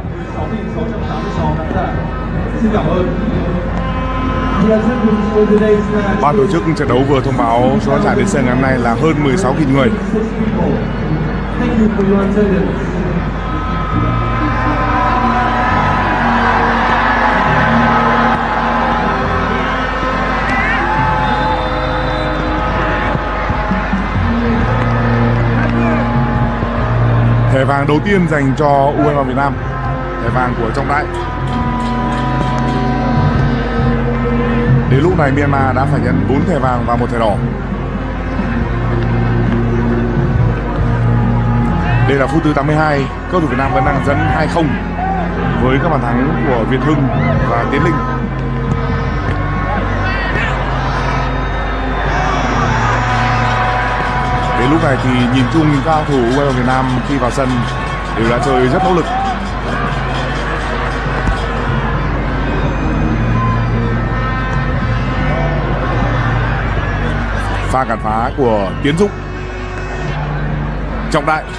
Ban tổ chức trận đấu vừa thông báo số khán giả đến sân ngày hôm nay là hơn 16.000 người. Thẻ vàng đầu tiên dành cho U23 Việt Nam, thẻ vàng của Trọng Đại. Đến lúc này Myanmar đã phải nhận 4 thẻ vàng và 1 thẻ đỏ. Đây là phút thứ 82, cầu thủ Việt Nam vẫn đang dẫn 2-0 với các bàn thắng của Việt Hưng và Tiến Linh. Đến lúc này thì nhìn chung các cầu thủ U23 Việt Nam khi vào sân đều đã chơi rất nỗ lực. Pha cản phá của Tiến Dũng. Trọng Đại.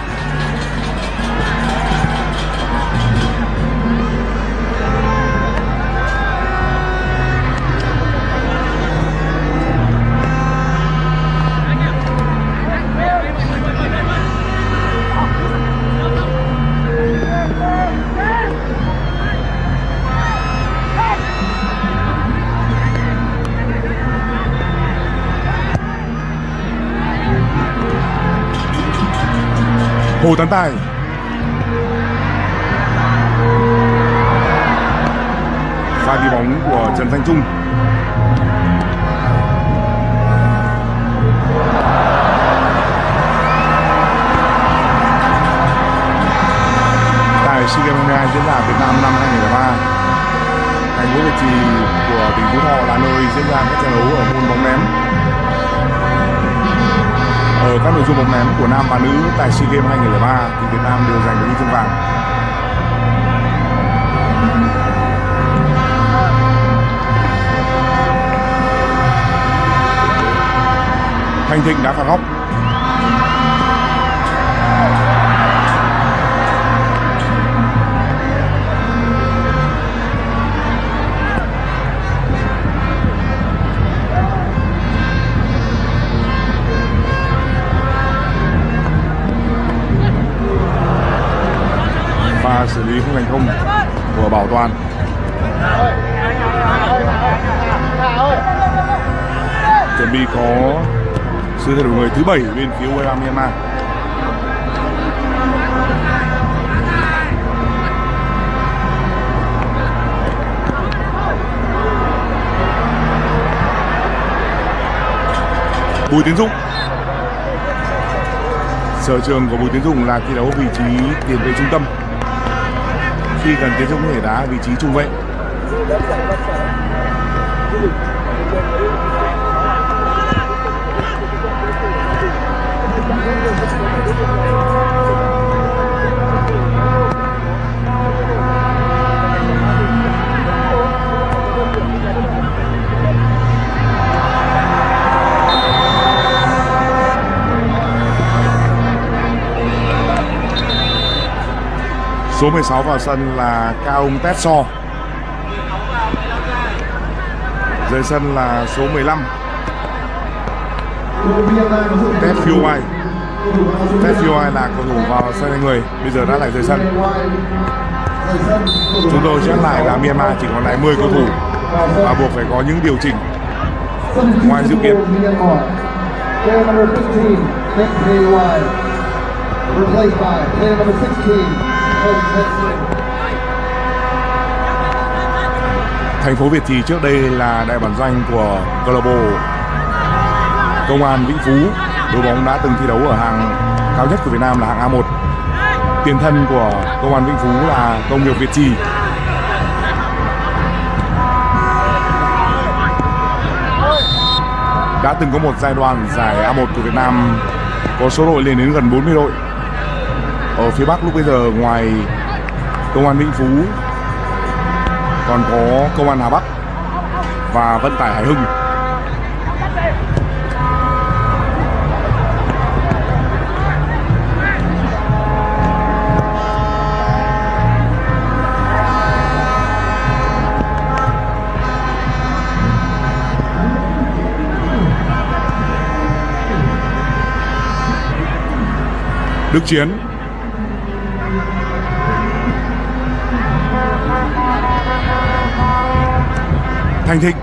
Hồ Tấn Tài. Pha đi bóng của Trần Thanh Trung. Tại SEA Games 22 diễn ra Việt Nam năm 2003, thành phố Việt Trì của tỉnh Phú Thọ là nơi diễn ra các trận đấu ở môn bóng ném. Ở các nội dung bóng ném của nam và nữ tại SEA Games 2003 thì Việt Nam đều giành được huy chương vàng. Thanh Thịnh đã phạt góc. Pha xử lý không thành công của Bảo Toàn. Chuẩn bị có sự thay đổi người thứ 7 bên phía U23 Myanmar. Bùi Tiến Dũng. Sở trường của Bùi Tiến Dũng là thi đấu vị trí tiền vệ trung tâm. Khi cần Tiến Dũng có thể đá vị trí trung vệ. Số 16 vào sân là Kaung Tet So. Rời sân là số 15 Tet Phiêu Ai. Tet Phiêu Ai là cầu thủ vào sân hai người, bây giờ đã lại rời sân. Chúng tôi chắc lại là Myanmar chỉ còn lại 10 cầu thủ và buộc phải có những điều chỉnh ngoài dự kiến. Thành phố Việt Trì trước đây là đại bản doanh của câu lạc bộ Công an Vĩnh Phú. Đội bóng đã từng thi đấu ở hàng cao nhất của Việt Nam là hạng A1. Tiền thân của Công an Vĩnh Phú là Công nghiệp Việt Trì. Đã từng có một giai đoạn giải A1 của Việt Nam có số đội lên đến gần 40 đội. Ở phía Bắc lúc bây giờ ngoài Công an Vĩnh Phú còn có Công an Hà Bắc và Vận tải Hải Hưng. Đức Chiến. Thành Thịnh.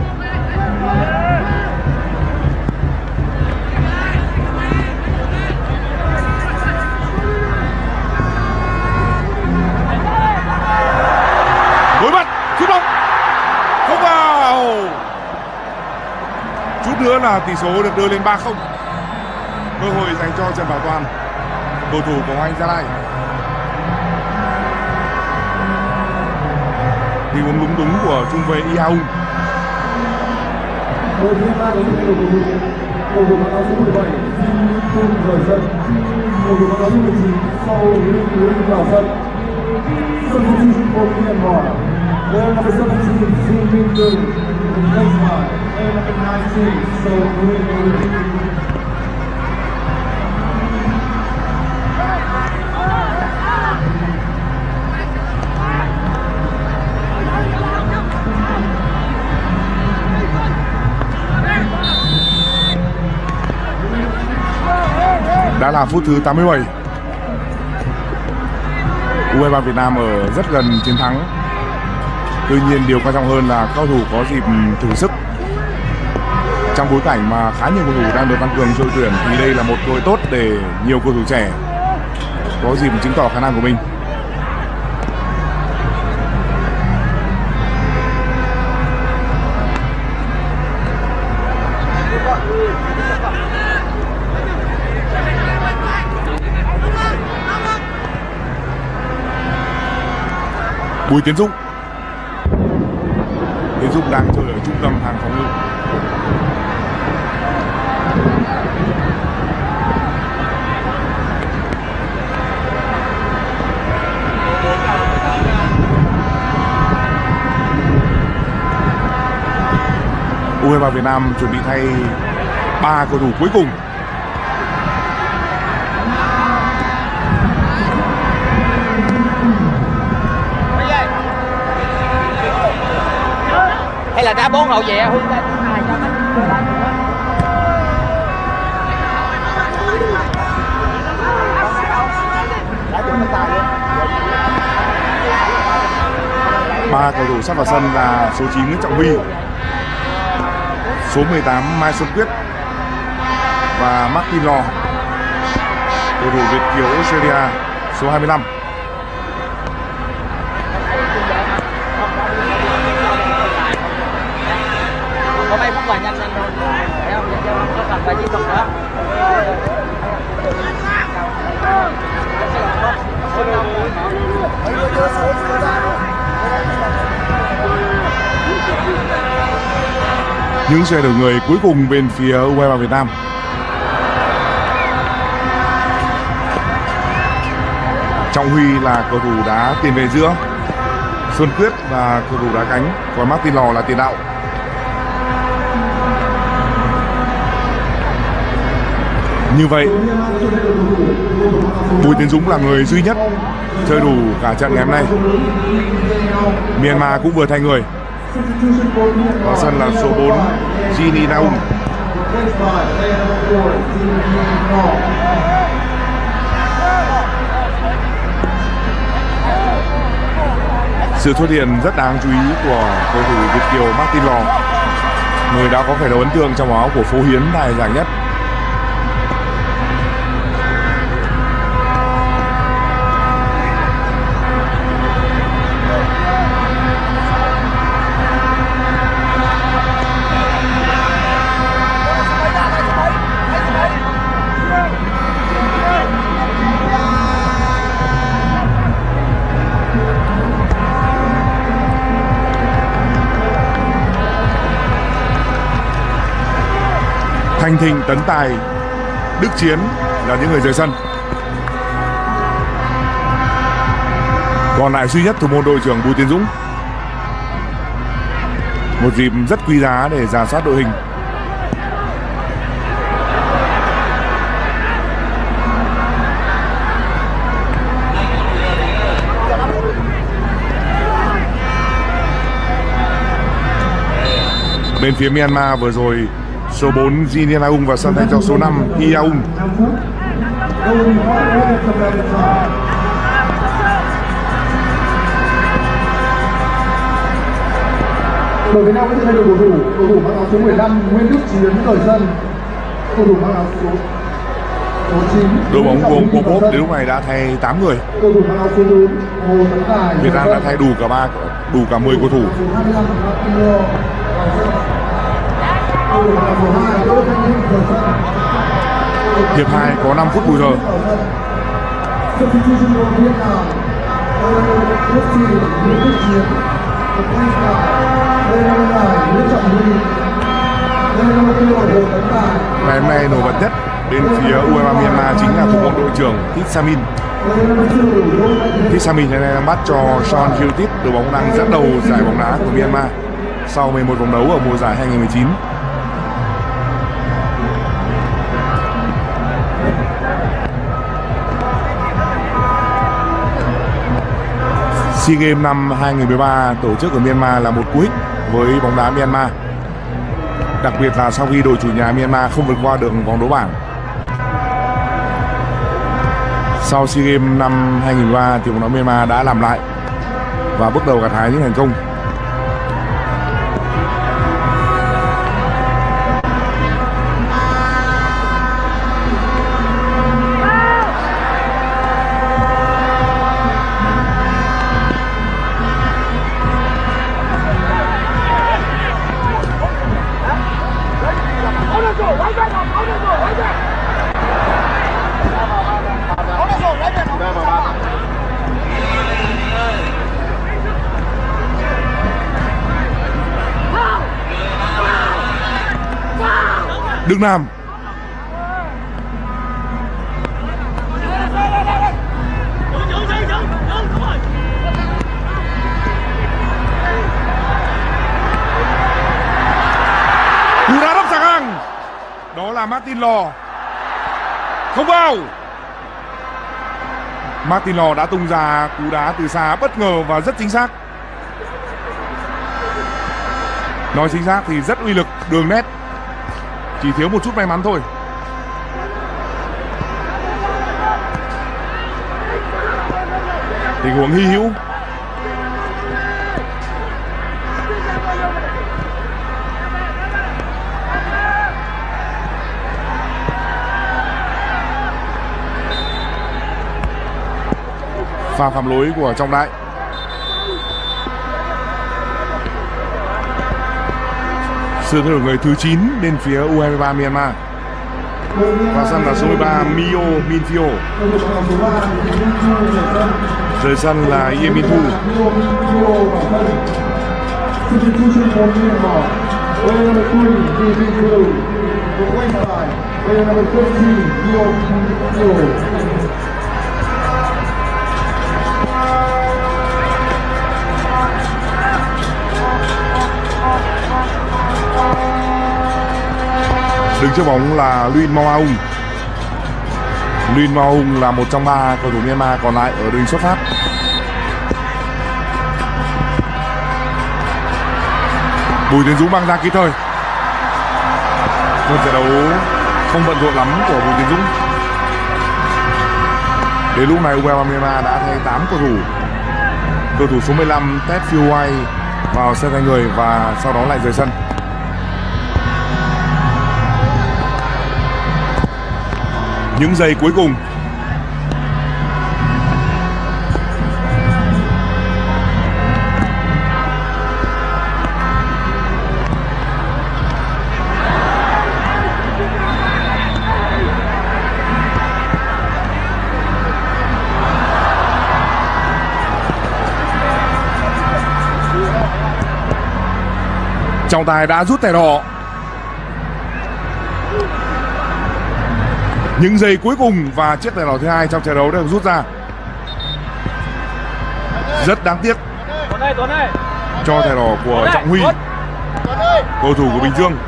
Đối mặt, sút bóng. Không vào. Chút nữa là tỷ số được đưa lên 3-0. Cơ hội dành cho Trần Bảo Toàn, cầu thủ của Hoàng Anh Gia Lai. Tình huống lúng túng của trung vệ Ia Ung. Đội thứ ba đến từ cầu thủ mang áo số 17 Trung rời sân. Cầu thủ mang áo số 19 sau hướng vào sân. Substitution for Myanmar. Player number 17 Jin Min Kyung replaced by player number 19 So Nguyen. Đã là phút thứ 87. U23 Việt Nam ở rất gần chiến thắng. Tuy nhiên điều quan trọng hơn là các cầu thủ có dịp thử sức. Trong bối cảnh mà khá nhiều cầu thủ đang được tăng cường cho đội tuyển thì đây là một cơ hội tốt để nhiều cầu thủ trẻ có dịp chứng tỏ khả năng của mình. Bùi Tiến Dũng. Tiến Dũng đang chơi ở trung tâm hàng phòng ngự. U23 Việt Nam chuẩn bị thay 3 cầu thủ cuối cùng. Hay là đá 4 hậu vệ Huy lên. Ba cầu thủ sắp vào sân là số 9 Nguyễn Trọng Huy, số 18 Mai Xuân Quyết và Martin Lò, cầu thủ Việt kiều Australia số 25. Có mấy phút là nhanh thôi. Thấy không? Không có cần phải chiến thuật nữa. Những xe đổi người cuối cùng bên phía U23 Việt Nam. Trọng Huy là cầu thủ đá tiền vệ giữa, Xuân Quyết là cầu thủ đá cánh, còn Martin Lò là tiền đạo. Như vậy, Bùi Tiến Dũng là người duy nhất chơi đủ cả trận ngày hôm nay. Myanmar cũng vừa thay người. Vào sân là số 4 Jini Naung. Sự xuất hiện rất đáng chú ý của cầu thủ Việt kiều Martin Law, người đã có khởi đầu ấn tượng trong áo của Phố Hiến tại giải nhất. Thanh Thịnh, Tấn Tài, Đức Chiến là những người rời sân. Còn lại duy nhất thủ môn đội trưởng Bùi Tiến Dũng. Một dịp rất quý giá để rà soát đội hình. Bên phía Myanmar vừa rồi, số 4 Jini Naung vào sân thay cho số 5 Iaung. Đội Việt Nam sẽ thay đổi cầu thủ mang áo số 15 Nguyễn Đức Chiến rời sân. Cầu thủ mang áo số 9. Đội bóng gồm Pol Pot đến lúc này đã thay 8 người. Cầu thủ mang áo số 4 Hồ Tấn Tài. Việt Nam đã thay đủ cả 10 cầu thủ. Hiệp 2 có 5 phút bù giờ. Ngày hôm nay nổi bật nhất bên phía U23 Myanmar chính là thủ môn đội trưởng Thit Samin. Thit Samin hiện nay đang bắt cho Sean Hiltit, đội bóng đang dẫn đầu giải bóng đá của Myanmar sau 11 vòng đấu ở mùa giải 2019. SEA Games năm 2013 tổ chức ở Myanmar là một cú hích với bóng đá Myanmar. Đặc biệt là sau khi đội chủ nhà Myanmar không vượt qua được vòng đấu bảng. Sau SEA Games năm 2013 thì bóng đá Myanmar đã làm lại và bước đầu gặt hái những thành công. Đức Nam. Cú đá đập xà ngang. Đó là Martin Law. Không vào. Martin Law đã tung ra cú đá từ xa bất ngờ và rất chính xác. Nói chính xác thì rất uy lực, đường nét. Chỉ thiếu một chút may mắn thôi. Tình huống hy hữu. Pha phạm lỗi của Trọng Đại. Sự thay đổi người thứ 9 bên phía U23 Myanmar. Vào sân là số 13 Mio Minfio. Rời sân là Ye Min Thu. Đứng trước bóng là Luin Mau Aung. Lin Ma Hung là một trong 3 cầu thủ Myanmar còn lại ở đường xuất phát. Bùi Tiến Dũng băng ra kịp thời. Một trận đấu không bận rộn lắm của Bùi Tiến Dũng. Đến lúc này U23 Myanmar đã thay 8 cầu thủ. Cầu thủ số 15 Tet Phiêu Huay vào sân thay người và sau đó lại rời sân. Những giây cuối cùng. Trọng tài đã rút thẻ đỏ. Những giây cuối cùng và chiếc thẻ đỏ thứ 2 trong trận đấu đã được rút ra. Rất đáng tiếc cho thẻ đỏ của Trọng Huy, cầu thủ của Bình Dương.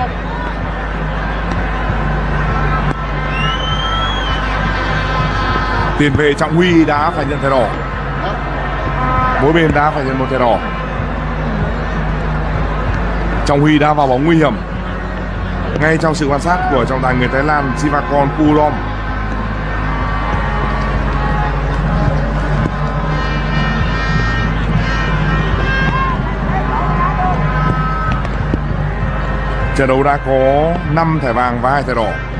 Tiền vệ Trọng Huy đã phải nhận thẻ đỏ. Mỗi bên đã phải nhận một thẻ đỏ. Trọng Huy đã vào bóng nguy hiểm. Ngay trong sự quan sát của trọng tài người Thái Lan Sivakon Pulom. Trận đấu đã có 5 thẻ vàng và 2 thẻ đỏ.